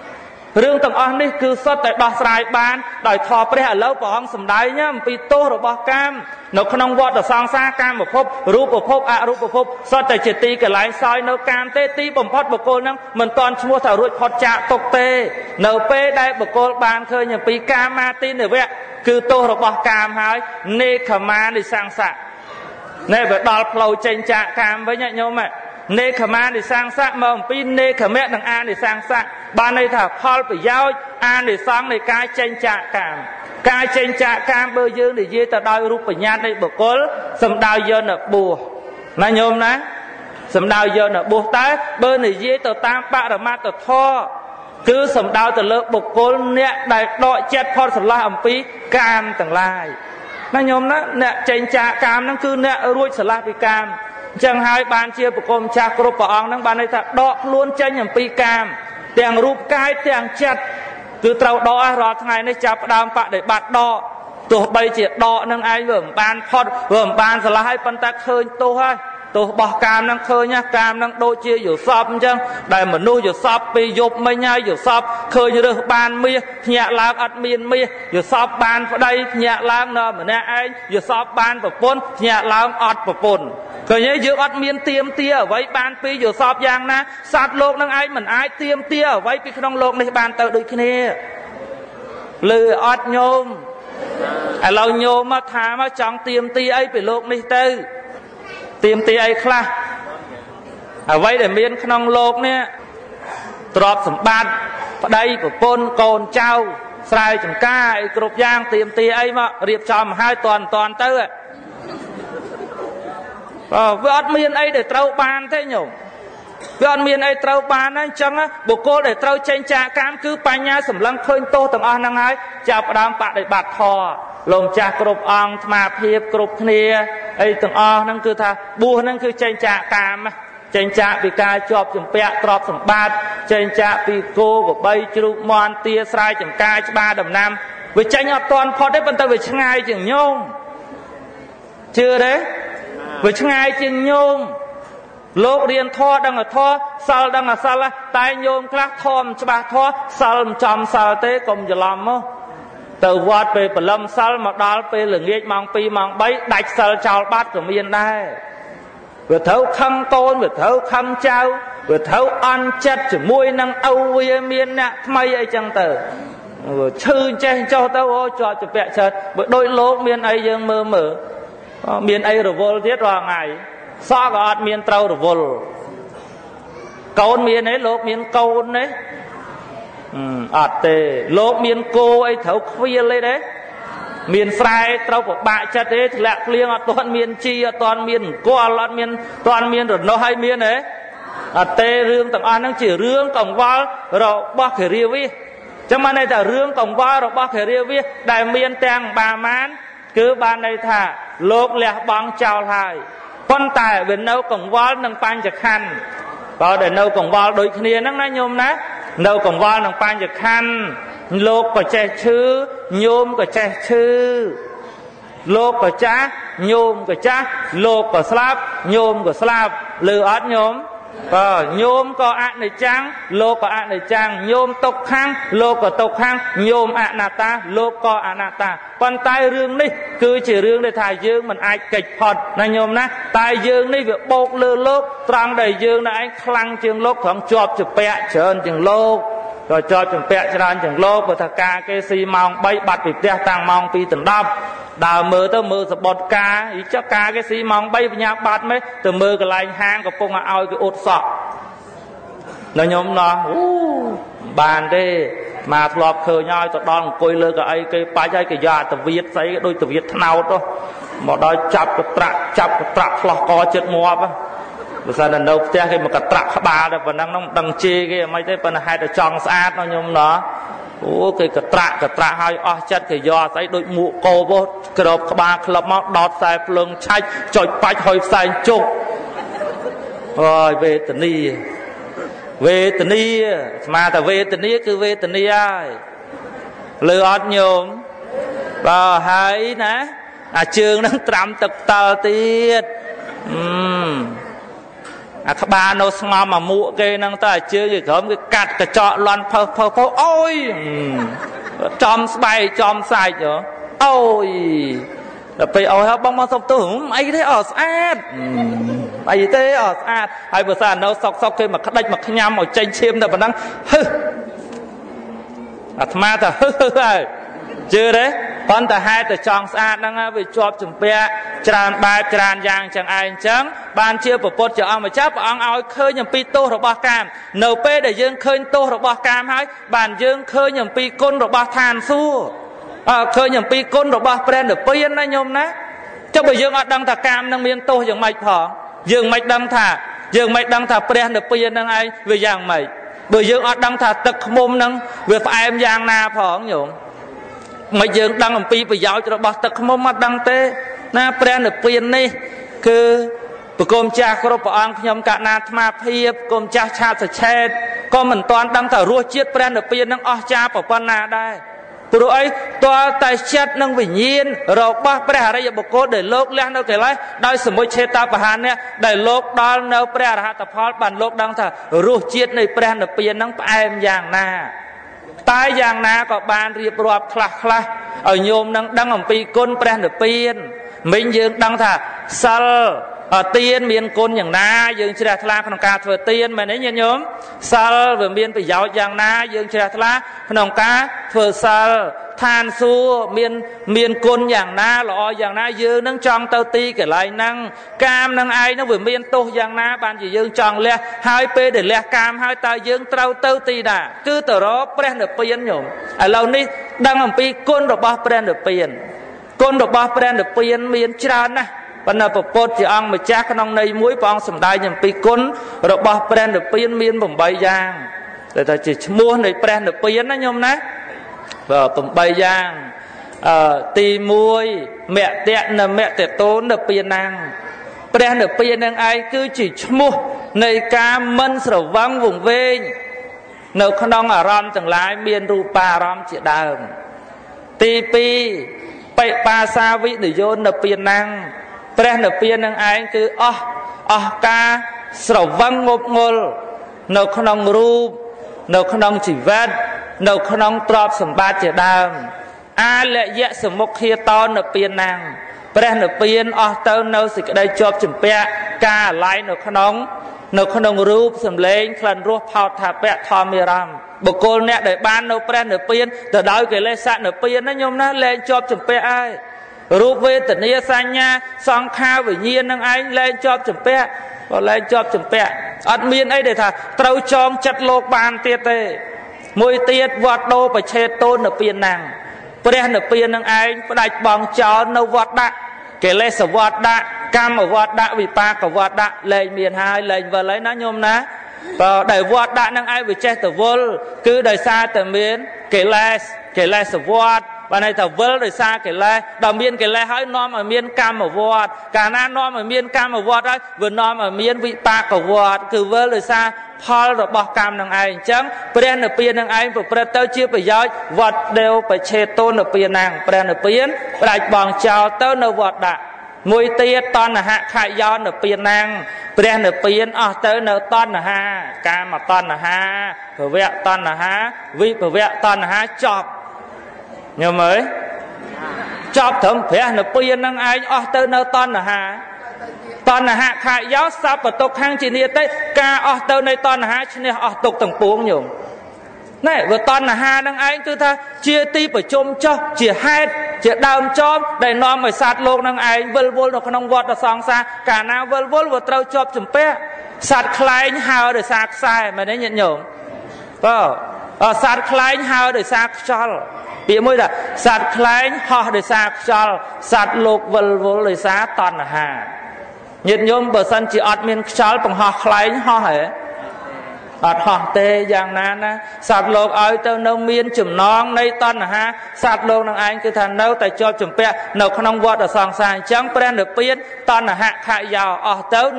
រឿងទាំងអស់នេះគឺសុទ្ធតែដោះស្រាយបានដោយធម៌ព្រះឥឡូវព្រះអង្គសម្ដែងអំពីទោសរបស់កាមនៅក្នុងវដ្តសង្សារកាមភពរូបភពអរូបភពសុទ្ធតែជាទីកន្លែងសោយនៅកាមទេទីបំផុតបុគ្គលនឹងមិនទាន់ឈ្មោះថារួចផុតចាកទុក្ខទេនៅពេលដែលបុគ្គលបានឃើញអំពីកាមាទិនិវៈគឺទោសរបស់កាមហើយនេខមានិសង្សៈណែបើដល់ផ្លូវចេញចាកកាមវិញញោមនេខមានិសង្សៈមកអំពីនេខមៈនិងអានិសង្សៈបានន័យថាផលប្រយោជន៍អានិសង្សនៃការចេញចាកកាមការចេញចាកកាមបើយើងនិយាយទៅដោយរូបបញ្ញត្តិនៃបុគ្គលសំដៅយកនៅបួសណាញោមណាសំដៅយកនៅបួសតែបើនិយាយទៅតាមបរមត្ថធម៌គឺសំដៅទៅលើបុគ្គលអ្នកដែលដកចិត្តផុតស្រឡះអំពីកាមទាំងឡាយណាញោមណាអ្នកចេញចាកកាមហ្នឹងគឺអ្នករួចស្រឡះពីកាមអញ្ចឹងហើយបានជាបុគ្គលម្ចាស់គ្រប់ព្រះអង្គហ្នឹងបានន័យថាដកខ្លួនចេញអំពីកាមទាំងរូបកាយទាំងចិត្តគឺត្រូវដករាល់ថ្ងៃនេះចាប់ផ្ដើមបដិបត្តិដកទោះបីជាដកនឹងឯងវាមិនបានផុតវាមិនបានស្រឡះហើយប៉ុន្តែឃើញទោសហើយទោសរបស់កាមនឹងឃើញកាមនឹងដូចជាយល់សពអញ្ចឹងដែលមនុស្សយល់សពពេលយប់មិញហើយយល់សពឃើញរើសបានមាសភ្ញាក់ឡើងអត់មានមាសយល់សពបានប្តីភ្ញាក់ឡើងនៅម្នាក់ឯងយល់សពបានប្រពន្ធភ្ញាក់ឡើងអត់ប្រពន្ធឃើញយើងអត់មានទៀមទាអ្វីបានពីយល់សពយ៉ាងណាសត្វលោកនឹងឯងមិនអាចទៀមទាអ្វីពីក្នុងលោកនេះបានទៅដូចគ្នាលើអត់ញោមឥឡូវញោមមកថាមកចង់ទៀមទាអីពីលោកនេះទៅទៀមទាអីខ្លះអ្វីដែលមានក្នុងលោកនេះទ្រព្យសម្បត្តិប្តីប្រពន្ធកូនចៅស្រែចម្ការអីគ្រប់យ៉ាងទៀមទាអីមករៀបចំឲ្យតន់ទៅវាអត់មានអីដែលត្រូវបានទេញោមវាអត់មានអីត្រូវបានទេអញ្ចឹងបុគ្គលដែលត្រូវចេញចាកកាមគឺបញ្ញាសម្លឹងឃើញទោសទាំងអស់ហ្នឹងហើយចាប់ផ្ដើមបដិបត្តិធម៌លោកម្ចាស់គ្រប់អង្គអាត្មាភាពគ្រប់គ្នាអីទាំងអស់ហ្នឹងគឺថាបួសហ្នឹងគឺចេញចាកកាមចេញចាកពីការជាប់ជំពាក់ទ្រព្យសម្បត្តិចេញចាកពីគោក្របីជ្រូកមាន់ទាស្រែចម្ការច្បារដំណាំវាចេញអត់ទាន់ផុតទេប៉ុន្តែវាឆ្ងាយជាងញោមជឿទេវាឆ្ងាយជាងញោមលោករៀនធម៌ដឹងធម៌សិលដឹងសិលតែញោមខ្លះធម៌ច្បាស់ធម៌សិលមិនចំសិលទេកុំច្រឡំមកទៅវត្តពេលព្រលឹមសិលមកដល់ពេលល្ងាចម៉ោង2ម៉ោង3ដាច់សិលចោលបាត់ក៏មានដែរវាត្រូវខឹងកូនវាត្រូវខឹងចៅវាត្រូវអន់ចិត្តជាមួយនឹងឪវាមានអ្នកថ្មីអីចឹងទៅឈឺចេះចុះទៅអូជាប់ជាពាក់ចិត្តបើដូចលោកមានអីយើងមើលមានអីរវល់ទៀតរាល់ថ្ងៃសក់ក៏អត់មានត្រូវរវល់កូនមានទេលោកមានកូនទេអត់ទេលោកមានគោអីត្រូវខ្វៀលទេមានស្រែត្រូវពិបាកចិត្តទេធ្លាក់ភ្លៀងអត់ទាន់មានជីអត់ទាន់មានអង្គលអត់មានទាន់មានរនោះហើយមានទេអត់ទេរឿងទាំងអស់ហ្នឹងជារឿងកង្វល់របស់គិរាវិសចឹងបានន័យថារឿងកង្វល់របស់គិរាវិសដែលមានទាំងបាមានគឺបានន័យថាលោកលះបង់ចោលហើយប៉ុន្តែវានៅកង្វល់នឹងបញ្ចខណ្ឌបើដែលនៅកង្វល់ដូចគ្នាហ្នឹងណាញោមណានៅកង្វល់នឹងបញ្ចខណ្ឌលោកក៏ចេះឈឺញោមក៏ចេះឈឺលោកក៏ចាស់ញោមក៏ចាស់លោកក៏ស្លាប់ញោមក៏ស្លាប់ឮអត់ញោមញោមក៏អនិច្ចំលោកក៏អនិច្ចំញោមទុក្ខំលោកក៏ទុក្ខំញោមអនត្តាលោកក៏អនត្តាប៉ុន្តែរឿងនេះគឺជារឿងដែលថាយើងមិនអាចកិច្ចផុតណាញោមណាតែយើងនេះវាបោកលើលោកត្រង់ដែលយើងនៅឯងខ្លាំងជាងលោកត្រង់ជាប់ជាពាក់ច្រើនជាងលោកក៏ជាប់ជំពាក់ច្រើនជាងលោកបើថាការគេស៊ីម៉ោង3បាត់ពីផ្ទះតាំងម៉ោង2ដល់10ដើរមើលទៅមើលសបុតការចុះការគេស៊ីម៉ោង3បញ្ញាបាត់មិនទៅមើលកន្លែងហាងកំពុងឲ្យគេអ៊ុតសក់ដល់ខ្ញុំណោះបានទេមកធ្លាប់ឃើញឲ្យទៅដល់អង្គុយលើកៅអីគេបាច់ឲ្យគេយកតវៀតស្អីដូចតវៀតថ្នោតមកដល់ចាប់កត្រាក់ឆ្លោះកចិត្តងាប់បើសិននៅផ្ទះគេមកកត្រាក់ក្បាលតែប៉ុណ្ណឹងមិនដឹងជេរគេមិនទេប៉ុន្តែហេតុតែចង់ស្អាតខ្ញុំណោះអូគេកត្រាក់ឲ្យអស់ចិត្តគេយកស្អីដូចមួកកោបក្របក្បាលក្លឹបមកដោតខ្សែភ្លើងឆាច់ចុចបាច់ហុយផ្សែងជុកអូយវេទនីស្មាតែវេទនីគឺវេទនីហើយលើអត់ញោមបើហើយណាអាជើងនឹងត្រាំទឹកតល់ទៀតក្បាលនៅស្ងំមកមួកគេហ្នឹងទៅជើងគេក្រោមគេកាត់កញ្ចក់លន់ផើអូយចំស្បែកចំសាច់អូយដល់ពេលអូយបងមកសុកទៅអីទេអត់ស្អាតអីទេអត់ស្អាតហើយបើសិននៅសុកគេមកក្តិចមកញ៉ាំឲ្យចេញឈាមតែប៉ុណ្ណឹងហឹអាត្មាទៅហឹហើយជឿទេប៉ុន្តែហេតុតែចង់ស្អាតហ្នឹងវាជាប់ជំពាក់ច្រើនបែបច្រើនយ៉ាងចឹងឯងចឹងបានជាពុទ្ធជាអង្គម្ចាស់ព្រះអង្គឲ្យឃើញអំពីទោសរបស់កាមនៅពេលដែលយើងឃើញទោសរបស់កាមហើយបានយើងឃើញអំពីគុណរបស់ឋានសួគ៌ឃើញអំពីគុណរបស់ព្រះនិព្វានណាញោមណាចុះបើយើងអត់ដឹងថាកាមនឹងមានទោសយ៉ាងម៉េចផងយើងមិនដឹងថាព្រះនិព្វាននឹងឯងវាយ៉ាងម៉េចបើយើងអត់ដឹងថាទឹកឃ្មុំនឹងវាផ្អែមយ៉ាងណាផងញោមមិនយើងដឹងអំពីប្រយោជន៍របស់ទឹកឃ្មុំអត់ដឹងទេណាព្រះនិព្វាននេះគឺប្រគំចាស់គ្រប់ព្រះអង្គខ្ញុំកណាអាត្មាភាពគុំចាស់ឆាតសឆេតក៏មិនទាន់ដឹងថារសជាតិព្រះនិព្វាននឹងអស្ចារ្យប៉ុណ្ណាដែរព្រោះអីទាល់តែចិត្តនិងវិញ្ញាណរបស់ព្រះអរិយបុគ្គលដែលលោកលះនៅកិលេសដោយសមុជឆេតបហាននេះដែលលោកដល់នៅព្រះអរហត្តផលបានលោកដឹងថារសជាតិនៃព្រះនិព្វាននឹងផ្អែមយ៉ាងណាតែយ៉ាងណាក៏បានរៀបរាប់ខ្លះឲ្យញោមនឹងដឹងអំពីគុណព្រះនិព្វានមិញយើងដឹងថាសិលទានមានគុណយ៉ាងណាយើងជ្រះថ្លាក្នុងការធ្វើទានមែនទេញាតិញោមសិលវាមានប្រយោជន៍យ៉ាងណាយើងជ្រះថ្លាក្នុងការធ្វើសិលឋានសួគ៌មានគុណយ៉ាងណាល្អយ៉ាងណាយើងនឹងចង់ទៅទីកន្លែងហ្នឹងកាមនឹងឯងនឹងវាមានទោសយ៉ាងណាបានជាយើងចង់លះហើយពេលដែលលះកាមហើយតើយើងត្រូវទៅទីណាគឺទៅរកព្រះនិព្វានញោមឥឡូវនេះដឹងអំពីគុណរបស់ព្រះនិព្វានគុណរបស់ព្រះនិព្វានមានច្រើនណាស់ប៉ុន្តែពុទ្ធជាអង្គម្ចាស់ក្នុងន័យមួយព្រះអង្គសម្ដែងអំពីគុណរបស់ព្រះនិព្វានមាន8យ៉ាងតែថាជាឈ្មោះនៃព្រះនិព្វានណាញោមណា8យ៉ាងទី1មគ្គនមគ្គតូននិព្វានំព្រះនិព្វាននឹងឯងគឺជាឈ្មោះនៃការមិនស្រវឹងវង្វេងនៅក្នុងអារម្មណ៍ទាំងឡាយមានរូបាអារម្មណ៍ជាដើមទី2បិបាសាវិនិយោនិព្វានំព្រះនិព្វាននឹងឯងគឺអស់ការស្រវឹងងប់ងល់នៅក្នុងរូបនៅក្នុងជីវិតនៅក្នុងទ្រព្យសម្បត្តិជាដើមអាលយៈសមុខាតោនិព្វានំព្រះនិព្វានអស់ទៅនៅសេចក្តីជាប់ជំពាក់ការអាល័យនៅក្នុងរូបសម្លេងក្លិនរសផោតថាពៈធម្មរម្មបុគ្គលអ្នកដែលបាននៅព្រះនិព្វានទៅដោយកិលេសនិព្វានណាញោមណាលែងជាប់ជំពាក់ហើយរូបវេទនាសញ្ញាសង្ខារវិញ្ញាណនឹងឯងលែងជាប់ជំពាក់ក៏លែងជាប់ជំពាក់អត់មានអីដែលថាត្រូវចងចិត្តលោកបានទៀតទេមួយទៀតវត្តដោបច្ឆេតូននិព្វានំព្រះនិព្វាននឹងឯងផ្ដាច់បងចោលនៅវត្តដាក់កិលេសវត្តដាក់កម្មវត្តដាក់វិបាកវត្តដាក់លែងមានហើយលែងវិលហើយណាញោមណាបើដែលវត្តដាក់នឹងឯងវាចេះទៅវល់គឺដោយសារតែមានកិលេសវត្តបានន័យថាវិលដោយសារកិលេសដល់មានកិលេសហើយនាំឲ្យមានកម្មវត្តកាលណានាំឲ្យមានកម្មវត្តហើយវានាំឲ្យមានវិបាកវត្តគឺវិលដោយសារផលរបស់កម្មនឹងឯងអញ្ចឹងព្រះនិព្វាននឹងឯងប្រព្រឹត្តទៅជាប្រយោជន៍វត្តដេវបច្ឆេតូននិព្វានំព្រះនិព្វានផ្ដាច់បងចោលទៅនៅវត្តដាក់មួយទៀតតណ្ហខយោនិព្វានំព្រះនិព្វានអស់ទៅនៅតណ្ហាកាមតណ្ហាភវៈតណ្ហាវិភវៈតណ្ហាចប់ញោមអើយចប់ត្រឹមព្រះនិព្វាននឹងឯងអស់ទៅនៅតណ្ហាតណ្ហខយោសពតុខੰជានិតិការអស់ទៅនៃតណ្ហាឈ្នះអស់ទុកទាំងពួងញោមណែបើតណ្ហានឹងឯងគឺថាជាទីប្រជុំចោះជាហេតុជាដើមចោមដែលនាំឲ្យសត្វលោកនឹងឯងវិលវល់នៅក្នុងវដ្តសង្សារកាលណាវិលវល់វាត្រូវជាប់ជំពាក់សត្វខ្លែងហើដោយសារខ្សែមែនទេញាតិញោមបើសត្វខ្លែងហើដោយសារខ្យល់ពាក្យមួយថាសត្វខ្លែងហោះដោយសារខ្យល់សត្វលោកវិលវល់ដោយសារតណ្ហាញាតិញោមបើសិនជាអត់មានខ្យល់បង្ហោះខ្លែងហោះហ៎អត់ហោះទេយ៉ាងណាណាសត្វលោកឲ្យទៅនៅមានចំណងនៃតណ្ហាសត្វលោកនឹងឯងគឺថានៅតែជាប់ជំពាក់នៅក្នុងវដ្តសង្សារអញ្ចឹងព្រះនិព្វានតណ្ហខយោអស់ទៅនៃ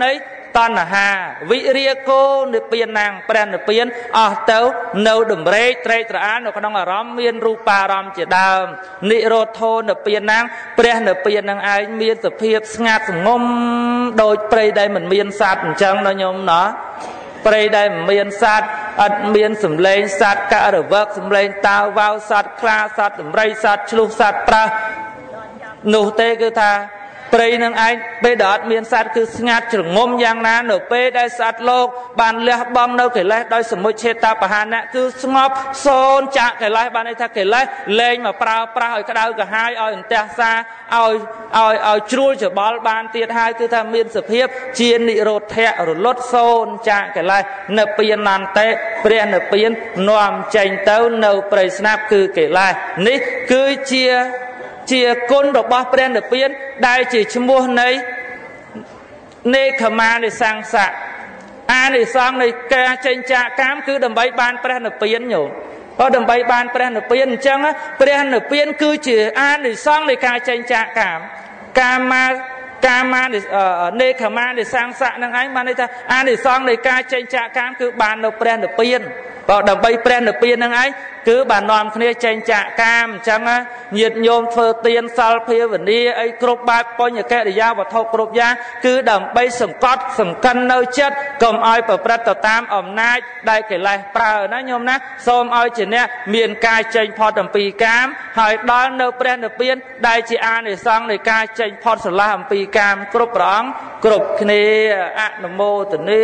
តណ្ហាវិរិយគោនិព្វានាងព្រះនិព្វានអស់ទៅនៅដំរេកត្រេកត្រអាលនៅក្នុងអារម្មណ៍មានរូបារម្មណ៍ជាដើមនិរោធោនិព្វានាងព្រះនិព្វាននឹងឯងមានសភាពស្ងាត់ស្ងំដូចព្រៃដែលមិនមានសត្វអញ្ចឹងណាញោមណាព្រៃដែលមិនមានសត្វអត់មានសម្លេងសត្វករវឹកសម្លេងតាវ៉ាវសត្វខ្លាសត្វដំរីសត្វឆ្លុះសត្វប្រើសនោះទេគឺថាព្រៃនឹងឯងពេលដែលអត់មានសត្វគឺស្ងាត់ជ្រងំយ៉ាងណានៅពេលដែលសត្វលោកបានលះបង់នៅកិលេសដោយសមុច្ឆេតបហានៈគឺស្ងប់សូន្យចាក់កិលេសបានន័យថាកិលេសលែងមកប្រើប្រាស់ឲ្យក្តៅក្រហាយឲ្យអន្ទះសាឲ្យជ្រួលច្បល់បានទៀតហើយគឺថាមានសភាពជានិរោធៈរលត់សូន្យចាក់កិលេសនិព្វានន្តិព្រះនិព្វាននាំចេញទៅនៅព្រៃស្នាប់គឺកិលេសនេះគឺជាគុណរបស់ព្រះនិព្វានដែលជាឈ្មោះនៃនេក្ខមានិសង្សៈអានិសង្សនៃការចេញចាកកាមគឺដើម្បីបានព្រះនិព្វានញោមក៏ដើម្បីបានព្រះនិព្វានអញ្ចឹងព្រះនិព្វានគឺជាអានិសង្សនៃការចេញចាកកាមកាមានេក្ខមានិសង្សៈនឹងឯងបានន័យថាអានិសង្សនៃការចេញចាកកាមគឺបាននៅព្រះនិព្វានក៏ដើម្បីព្រះនិព្វាននឹងឯងគឺបាននាំគ្នាចេញចាកកាមអញ្ចឹងញាតិញោមធ្វើទានសិលភាវនាអីគ្រប់បែបបញ្ញកិរិយាវត្ថុគ្រប់យ៉ាងគឺដើម្បីសង្កត់សង្កិននៅចិត្តកុំឲ្យប្រព្រឹត្តទៅតាមអំណាចដែលកិលេសប្រើណាញោមណាសូមឲ្យជាអ្នកមានការចេញផុតអំពីកាមហើយដល់នៅព្រះនិព្វានដែលជាអានិសង្សនៃការចេញផុតស្រឡះអំពីកាមគ្រប់ព្រះអង្គគ្រប់គ្នាអនុមោទនា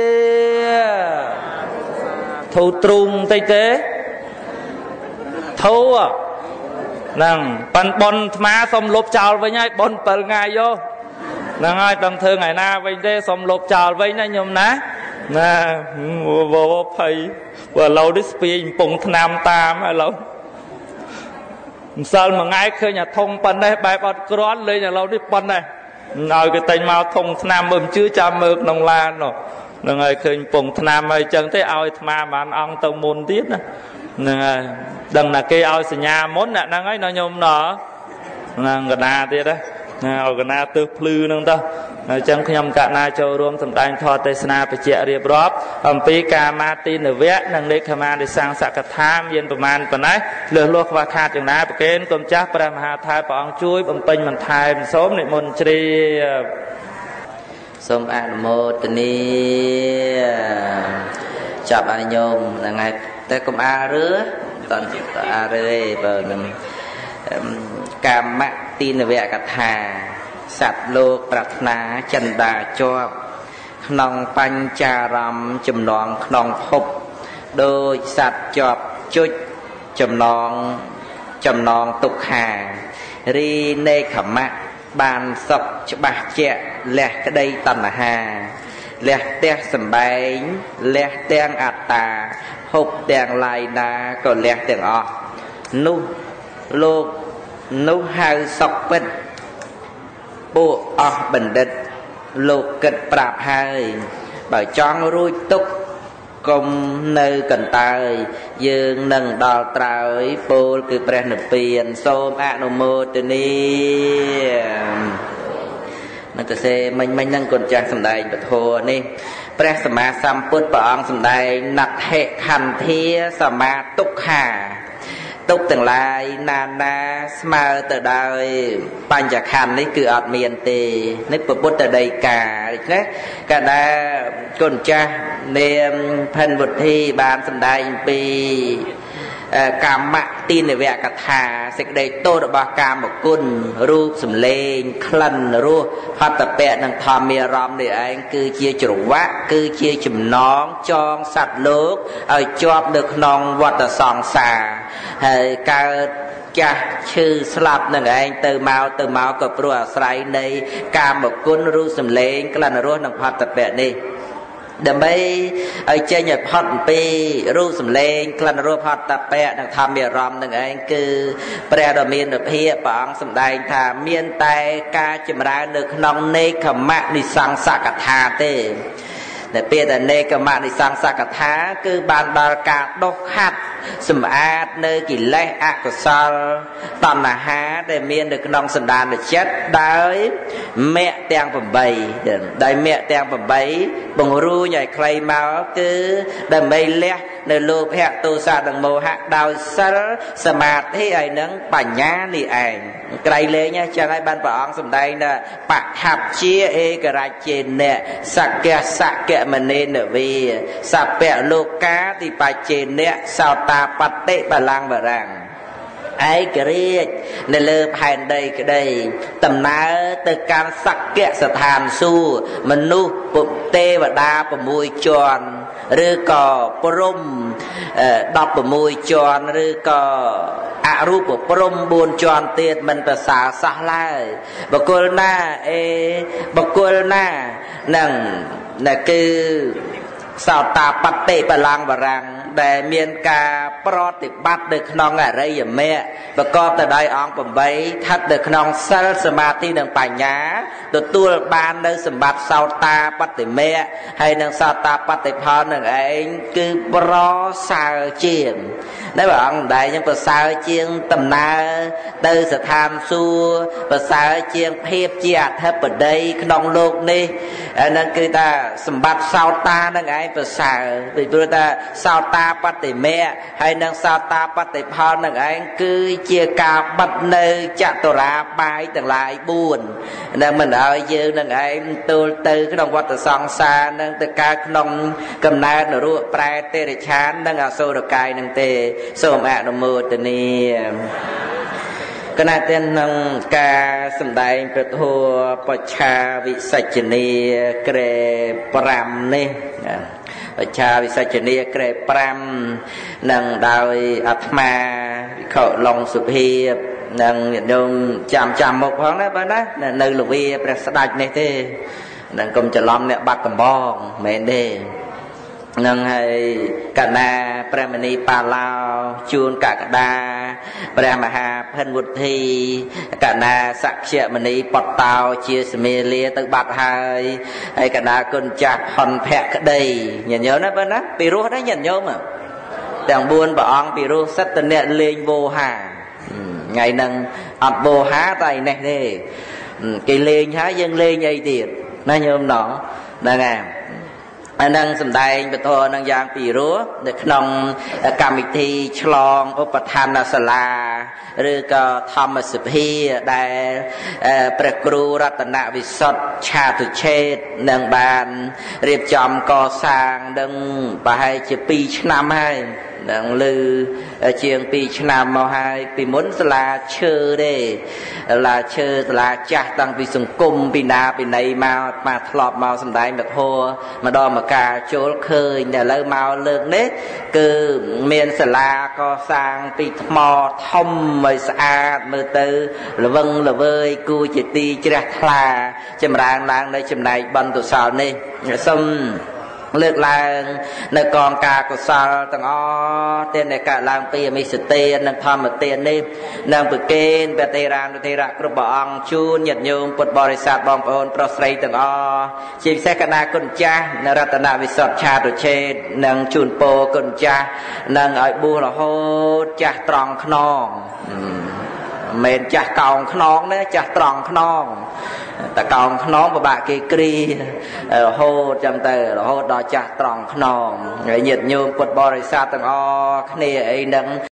ធូរទ្រូងតិចទេធូរហ្នឹងប៉ិនប៉ុនអាត្មាសុំលុបចោលវិញហើយប៉ុន7ថ្ងៃយកហ្នឹងហើយដល់ធ្វើថ្ងៃណាវិញទេសុំលុបចោលវិញណាញោមណាភ័យបើឥឡូវនេះស្ពាយកំពុងថ្នាំតាមឥឡូវម្សិលមួយថ្ងៃឃើញអាធំប៉ុណ្ណេះបែបអត់គ្រាន់លេងឥឡូវនេះប៉ុណ្ណេះឲ្យគេតែងមកធំថ្នាំមើលមិនជឿចាំមើលក្នុងឡាននោះនឹងហើយឃើញពងថ្នាំហើយចឹងទេឲ្យអាត្មាបានអង្គទៅមុនទៀតណាហ្នឹងហើយដឹងថាគេឲ្យសញ្ញាមុនអ្នកហ្នឹងហើយញោមណោះហ្នឹងកណាទៀតណាឲ្យកណាទើសភ្លឺហ្នឹងទៅអញ្ចឹងខ្ញុំកណាចូលរួមសម្ដែងធម៌ទេសនាបញ្ជាក់រៀបរាប់អំពីកាមាទីនវៈនិងនេក្ខមានិសង្សកថាមានប្រមាណប៉ុណ្ណេះលឺលោះខ្វះខាតយ៉ាងណាប្រកេនគុំចាស់ព្រះមហាថេរព្រះអង្គជួយបំពេញបន្ថែមសូមនិមន្តជ្រាបសូមអនុមោទនាចាប់ឲ្យញោមហ្នឹងហើយតែកុំអារឿតន់អារឿឯងបើនឹងកាមទីនវៈកថាសត្វលោកប្រាថ្នាចិន្តាជាប់ក្នុងបញ្ចារម្មណ៍ចំណងក្នុងភពដោយសត្វជាប់ជុចចំណងទុក្ខារីនេក្ខមៈបានសុខច្បាស់ជាក់លះក្តីតណ្ហាលះផ្ទះសម្បែងលះទាំងអត្តាភពទាំងឡាយណាក៏លះទាំងអស់នោះលោកនោះហៅសុខពិតពួកអស់បណ្ឌិតលោកគិតប្រាប់ហើយបើចង់រួចទុក្ខកុំនៅកន្តើយយើងនឹងដល់ត្រើយពោលគឺព្រះនិព្វានសូមអនុមោទនានឹងទៅសេមិញហ្នឹងគុណចាស់សម្ដែងពធនេះព្រះសម្មាសម្ពុទ្ធព្រះអង្គសម្ដែងណដ្ឋិខន្ធាសមាទុក្ខាទុក្ខទាំងឡាយណាស្មើទៅដោយបញ្ចខណ្ឌនេះគឺអត់មានទេនេះពុទ្ធដីកាដូច្នេះកាលណាគុណចាស់នាមផិនវុធីបានសម្ដែងពីកម្មទីនវៈកថាសេចក្តីទោសរបស់កាមគុណរូបសម្លេងក្លិនរសហត្ថពៈនិងធម្មារម្មណ៍នេះឯងគឺជាច្រវាក់គឺជាចំណងចងសត្វលោកឲ្យជាប់នៅក្នុងវដ្តសង្សារហើយកើតចាស់ឈឺស្លាប់នឹងឯងទៅមកក៏ព្រោះអាស្រ័យនៃកាមគុណរូបសម្លេងក្លិនរសនិងហត្ថពៈនេះដើម្បីឲ្យចេញឲ្យផុតពីរូបសម្លេងក្លិនរសហត្ថពៈនិងធម្មារម្មណ៍នឹងឯងគឺព្រះដ៏មានភាពព្រះអង្គសម្ដែងថាមានតែការចម្រើននៅក្នុងនេក្ខមនិសង្សកថាទេតែពេលដែលនេក្ខមនិសង្សកថាគឺបានដល់ការដុសខាត់សម្អាតនៅកិលេសអកុសលតណ្ហាដែលមាននៅក្នុងសន្តានចិត្តដោយមគ្គទាំង8ដោយមគ្គទាំង8បង្រួញឲ្យខ្លីមកគឺដើម្បីលះនៅលោភៈទោសៈនិងមោហៈដោយសិលសមាធិហើយនឹងបញ្ញានេះឯងក្រៃលែងចឹងហើយបានព្រះអង្គសម្ដែងថាបហបជាឯករាជ្យនៈសក្យសក្យមនេនវីសពៈលោកាតិបច្ចេនៈសោតាបតិបលាំងវរាំងឯករាជ្យនៅលើផែនដីក្តីដំណើរទៅកាន់សក្យស្ថានសួគ៌មនុស្សទេវតា6ជាន់ឬក៏ព្រំ16ជាន់ឬក៏អរូបព្រំ4ជាន់ទៀតមិនប្រសើរសោះឡើយបុគ្គលណាបុគ្គលណានឹងគឺសោតាបតិបលាំងវរាំងដែលមានការប្រតិបត្តិនៅក្នុងអរិយមគ្គប្រកបទៅដោយអង្គ8ស្ថិតនៅក្នុងសិលសមាធិនិងបញ្ញាទទួលបាននៅសម្បត្តិសោតាបតិមគ្គហើយនឹងសោតាបតិផលនឹងឯងគឺប្រសើរជាងដែលព្រះអង្គដែរយើងប្រសើរជាងដំណើរទៅស្ថានសួគ៌ប្រសើរជាងភាពជាអធិបតីក្នុងលោកនេះហ្នឹងគឺថាសម្បត្តិសោតានឹងឯងប្រសើរពីព្រោះថាសោតាបតិមគ្គហើយនឹងសោតាបតិផលនឹងឯងគឺជាការបិទនៅចតុរាបាយទាំងឡាយ4នឹងមិនឲ្យយើងនឹងឯងទូលទៅក្នុងវដ្តសង្សារនឹងទៅកើតក្នុងកំណើតនរកប្រែតិរិឆាននិងអសុរកាយនឹងទេសូមអនុមោទនាគណៈទានក្នុងការសម្ដែងព្រះធម៌បច្ឆាវិសច្ចនីក្រែ5នេះបច្ឆាវិសច្ចនីក្រែ5នឹងដោយអាត្មាវិខឡុងសុភាពនឹងញាតិញោមចាំមុខផងណាបាទណានៅលវាព្រះស្ដេចនេះទេនឹងកុំច្រឡំអ្នកបាត់ដំបងមែនទេនឹងហើយកណាព្រះមនីបាឡោជួនកកដាព្រះមហាភិនវុទ្ធីកណាសក្យមនីបតតោជាសមេលាទៅបាត់ហើយកណាគុណចាស់ហនភក្តីញាតិញោមណាបើណាពីរោះដែរញាតិញោមទាំង4ព្រះអង្គពីរោះសិតតអ្នកលេងវោហាថ្ងៃហ្នឹងអត់វោហាតែឯនេះទេគេលេងហើយយើងលេងអីទៀតណាញោមណោះហ្នឹងហើយអានឹងសម្ដែងពធនឹងយ៉ាងពីរោះនៅក្នុងកម្មវិធីឆ្លងឧបឋានសាលាឬក៏ធម្មសភាដែលព្រះគ្រូរតនវិសុទ្ធឆាទុឆេតនឹងបានរៀបចំកសាងនឹងប្រហែលជា2ឆ្នាំហើយនឹងលឺជាង2ឆ្នាំមកហើយពីមុនសាលាឈើទេសាលាឈើសាលាចាស់តាំងពីសង្គមពីណាពីណីមកធ្លាប់មកសម្ដែងពធម្ដងមកការចូលឃើញតែឥឡូវមកលើកនេះគឺមានសាលាកសាងពីថ្មធំឲ្យស្អាតមើលទៅល្វឹងល្វើយគួរជាទីជ្រះថ្លាចម្រើនឡើងនៅចំណែកបុណ្យកុសលនេះសូមលើកឡើងនៅកងការកុសលទាំងអស់ទានដែលកើតឡើងពីអមិសទាននិងធម្មទាននេះនឹងប្រគេនព្រះទេរានុទេរៈគ្រប់ព្រះអង្គជូនញាតិញោមពុទ្ធបរិស័ទបងប្អូនប្រុសស្រីទាំងអស់ជាពិសេសគណៈគុណចាស់នៅរតនវិសុទ្ធឆាទុឆេតនិងជូនពរគុណចាស់នឹងឲ្យបួសរហូតចាស់ត្រង់ខ្នងមិនចាស់កោងខ្នងណាចាស់ត្រង់ខ្នងតកោងខ្នងពិបាកគេគ្រីរហូតចាំទៅរហូតដល់ចាស់ត្រង់ខ្នងហើយញាតិញោមពុទ្ធបរិស័ទទាំងអស់គ្នាអីហ្នឹង